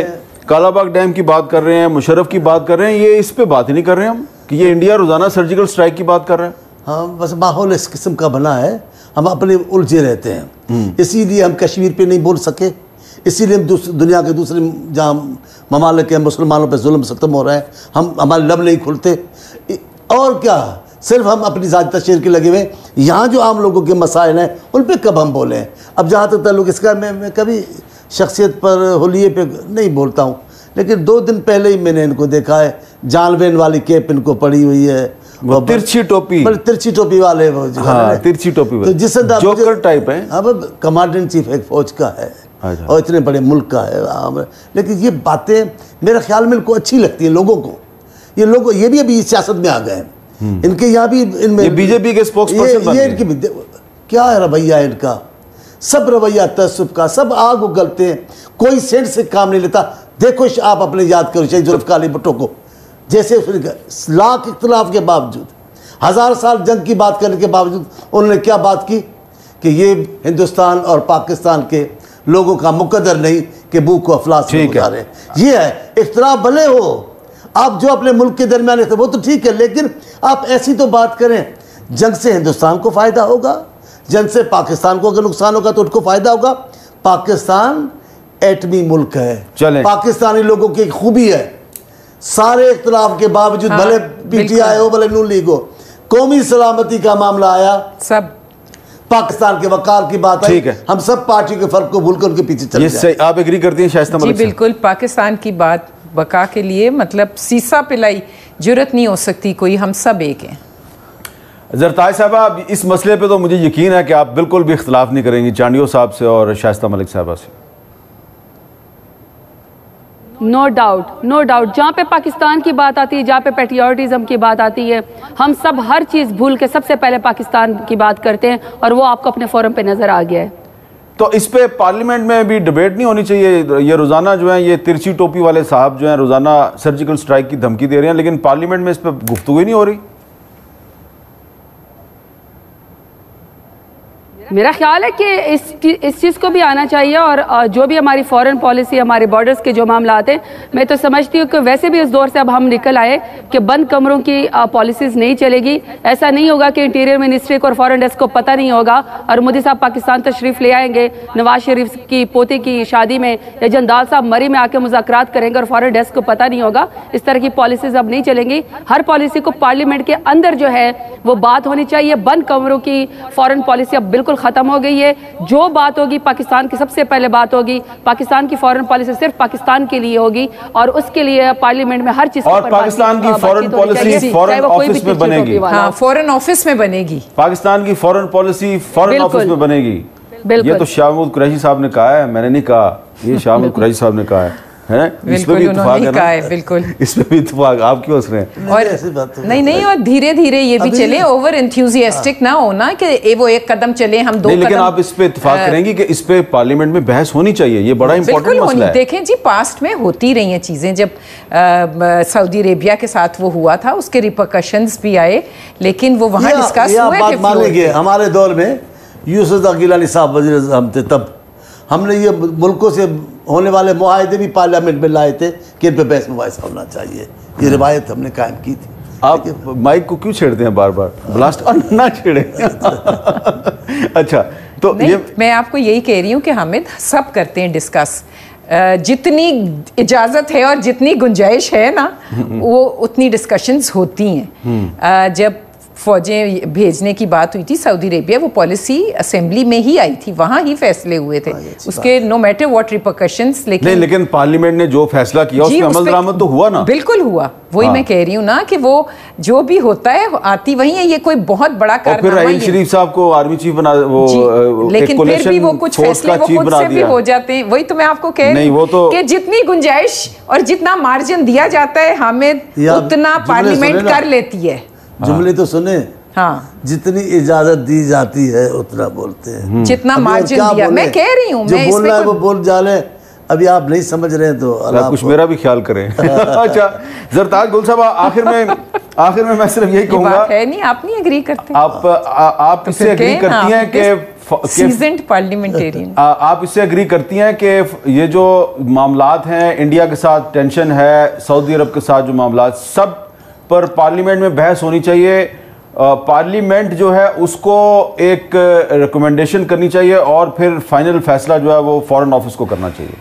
कालाबाग डैम की बात कर रहे हैं, मुशर्रफ की बात कर रहे हैं, ये इस पे बात ही नहीं कर रहे हैं हम कि ये इंडिया रोजाना सर्जिकल स्ट्राइक की बात कर रहे हैं। हाँ, बस माहौल इस किस्म का बना है, हम अपने उलझे रहते हैं, इसीलिए हम कश्मीर पे नहीं बोल सके, इसीलिए हम दुनिया के दूसरे जहाँ ममालिक के मुसलमानों पे जुल्म ख़त्म हो रहा है, हम हमारे लब नहीं खुलते। और क्या, सिर्फ हम अपनी ज़ाती तशहीर के लगे हुए, यहाँ जो आम लोगों के मसाइल हैं उन पर कब हम बोलें। अब जहाँ तक ताल्लुक इसका, मैं मैं कभी शख्सियत पर होलिये पे नहीं बोलता हूँ, लेकिन दो दिन पहले ही मैंने इनको देखा है, जानवेन वाली केप इनको पड़ी हुई है, वो तिरछी टोपी, तिरछी टोपी वाले वो जो हाँ, तिरछी टोपी तो जिससे जोकर टाइप है। अब कमांडर इन चीफ एक फौज का है और इतने बड़े मुल्क का है, लेकिन ये बातें मेरे ख्याल में इनको अच्छी लगती हैं लोगों को। ये लोग ये भी अभी सियासत में आ गए हैं, इनके यहाँ भी इनमें बीजेपी के स्पोक्सपर्सन ये, ये इनकी क्या है रवैया है इनका, सब रवैया तसुब का, सब आग उगलते हैं, कोई सेंट से काम नहीं लेता। देखो आप अपने याद करो शहीद जुल्फ़िकार अली भुट्टो को, जैसे लाख इख्तिलाफ के बावजूद, हजार साल जंग की बात करने के बावजूद उन्होंने क्या बात की कि ये हिंदुस्तान और पाकिस्तान के लोगों का मुकद्दर नहीं कि भूख को अफलास में गुजारे। ये है इख्तिलाफ, भले हो आप जो अपने मुल्क के दरमियान है वो तो ठीक है, लेकिन आप ऐसी तो बात करें, जंग से हिंदुस्तान को फ़ायदा होगा, जंग से पाकिस्तान को अगर नुकसान होगा तो उनको फ़ायदा होगा। पाकिस्तान एटमी मुल्क है, पाकिस्तानी लोगों की खूबी है, सारे इख्तिलाफ के बावजूद, हाँ, भले पीटीआई हो भले नून लीग हो, कौमी सलामती का मामला आया, सब पाकिस्तान के वकार की बात आई, हम सब पार्टी के फर्क को भूलकर उनके पीछे चले जाए। आप एग्री करती हैं शाइस्ता मलिक? जी बिल्कुल, पाकिस्तान की बात बका के लिए मतलब सीसा पिलाई जरूरत नहीं हो सकती कोई, हम सब एक हैं। जरताई साहबा, इस मसले पे तो मुझे यकीन है कि आप बिल्कुल भी इख्तिलाफ नहीं करेंगी चांडियो साहब से और शाइस्ता मलिक साहबा से। नो डाउट, नो डाउट, जहाँ पे पाकिस्तान की बात आती है, जहाँ पे पैट्रियोटिज्म की बात आती है, हम सब हर चीज़ भूल के सबसे पहले पाकिस्तान की बात करते हैं, और वो आपको अपने फोरम पे नज़र आ गया है। तो इस पे पार्लियामेंट में भी डिबेट नहीं होनी चाहिए? ये रोज़ाना जो है ये तिरछी टोपी वाले साहब जो हैं रोज़ाना सर्जिकल स्ट्राइक की धमकी दे रहे हैं, लेकिन पार्लियामेंट में इस पर गुफ्तगू ही नहीं हो रही। मेरा ख्याल है कि इस इस चीज़ को भी आना चाहिए, और जो भी हमारी फॉरेन पॉलिसी, हमारे बॉर्डर्स के जो मामला आते हैं, मैं तो समझती हूँ कि वैसे भी इस दौर से अब हम निकल आए कि बंद कमरों की पॉलिसीज़ नहीं चलेगी। ऐसा नहीं होगा कि इंटीरियर मिनिस्ट्री को और फॉरेन डेस्क को पता नहीं होगा और मोदी साहब पाकिस्तान तशरीफ़ ले आएंगे, नवाज शरीफ की पोती की शादी में, या जंदाल साहब मरी में आके मुज़ाकरात करेंगे और फॉरेन डेस्क को पता नहीं होगा। इस तरह की पॉलिसीज़ अब नहीं चलेंगी। हर पॉलिसी को पार्लियामेंट के अंदर जो है वो बात होनी चाहिए। बंद कमरों की फॉरेन पॉलिसी अब बिल्कुल खत्म हो गई है। जो बात होगी पाकिस्तान की सबसे पहले बात होगी, पाकिस्तान की फॉरेन पॉलिसी सिर्फ पाकिस्तान के लिए होगी, और उसके लिए पार्लियामेंट में हर चीज और पाकिस्तान की फॉरेन पॉलिसी फॉरेन ऑफिस में बनेगी। हाँ, फॉरेन ऑफिस में बनेगी। पाकिस्तान की फॉरेन पॉलिसी फॉरेन ऑफिस में बनेगी। ये तो शाह महमूद कुरैशी साहब ने कहा है, मैंने नहीं कहा, ये शाह महमूद कुरैशी साहब ने कहा है। है इसमें भी इत्तेफाक है ना? बिल्कुल, इसमें भी इत्तेफाक। आप क्यों हंस रहे हैं? और ऐसी बात नहीं नहीं और धीरे धीरे ये भी चले, ओवर एंथुसियास्टिक ना होना कि वो एक कदम चले हम दो। नहीं, लेकिन आप इस पे इत्तेफाक करेंगी कि इस पे पार्लियामेंट में बहस होनी चाहिए, ये बड़ा इंपॉर्टेंट मसला है। देखें जी, पास्ट में होती रही हैं चीजें, जब सऊदी अरेबिया के साथ वो हुआ था उसके रिपरकशंस भी आए, लेकिन वो वहाँ डिस्कस हुए। हमारे दौर में यूसुफ गिलानी साहब वज़ीर आज़म थे, तब हमने ये मुल्कों से होने वाले मुआहदे भी पार्लियामेंट में लाए थे कि इन पर बहस मुबाहिसा होना चाहिए। ये रिवायत हमने कायम की थी। आप माइक को क्यों छेड़ते हैं बार बार? ब्लास्ट ना छेड़े। अच्छा, तो ये मैं आपको यही कह रही हूँ कि हामिद, सब करते हैं डिस्कस, जितनी इजाज़त है और जितनी गुंजाइश है ना वो उतनी डिस्कशंस होती हैं। जब फौजें भेजने की बात हुई थी सऊदी अरेबिया, वो पॉलिसी असेंबली में ही आई थी, वहाँ ही फैसले हुए थे उसके, नो मैटर व्हाट रिपरकशंस। लेकिन नहीं, लेकिन पार्लियामेंट ने जो फैसला किया उसमें अमल दरामद तो हुआ ना? बिल्कुल हुआ, वही मैं कह रही हूँ ना कि वो जो भी होता है आती वही है, ये कोई बहुत बड़ा कारनामा है। फिर राहील शरीफ साहब को आर्मी चीफ बना, वो लेकिन फिर भी वो कुछ फैसले वो खुद से भी हो जाते हैं। वही तो मैं आपको कह रही हूँ कि जितनी गुंजाइश और जितना मार्जिन दिया जाता है हामिद, उतना पार्लियामेंट कर लेती है। जुमले तो सुने, हाँ, जितनी इजाजत दी जाती है उतना बोलते हैं, जितना मार्जिन दिया। मैं कह रही हूँ, जो बोलना है वो बोल जाले, अभी आप नहीं समझ रहे हैं तो अल्लाह कुछ मेरा भी ख्याल करें। अच्छा जरताज गुल साहब, आखिर में आखिर में मैं सिर्फ यही कहूँगा, है नहीं आप नहीं एग्री करते, आप आ, आप इससे एग्री करती हैं कि सीजन्ड पार्लियामेंटेरियन, आप इससे एग्री करती हैं कि ये जो मामलात हैं, इंडिया के साथ टेंशन है, सऊदी अरब के साथ जो मामलात, सब पर पार्लियामेंट में बहस होनी चाहिए, पार्लियामेंट जो है उसको एक रिकमेंडेशन करनी चाहिए और फिर फाइनल फैसला जो है वो फॉरेन ऑफिस को करना चाहिए?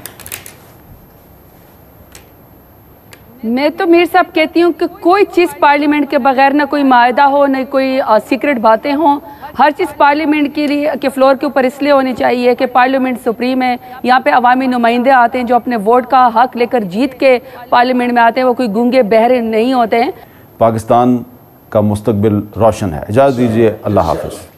मैं तो मीर साहब कहती हूँ कि कोई चीज़ पार्लियामेंट के बगैर ना कोई मायदा हो, ना कोई सीक्रेट बातें हों। हर चीज़ पार्लियामेंट के लिए के फ्लोर के ऊपर इसलिए होनी चाहिए कि पार्लियामेंट सुप्रीम है, यहाँ पे अवामी नुमाइंदे आते हैं जो अपने वोट का हक लेकर जीत के पार्लियामेंट में आते हैं, वो कोई गूंगे बहरे नहीं होते हैं। पाकिस्तान का मुस्तकबिल रोशन है। इजाज़त दीजिए, अल्लाह हाफ़िज़।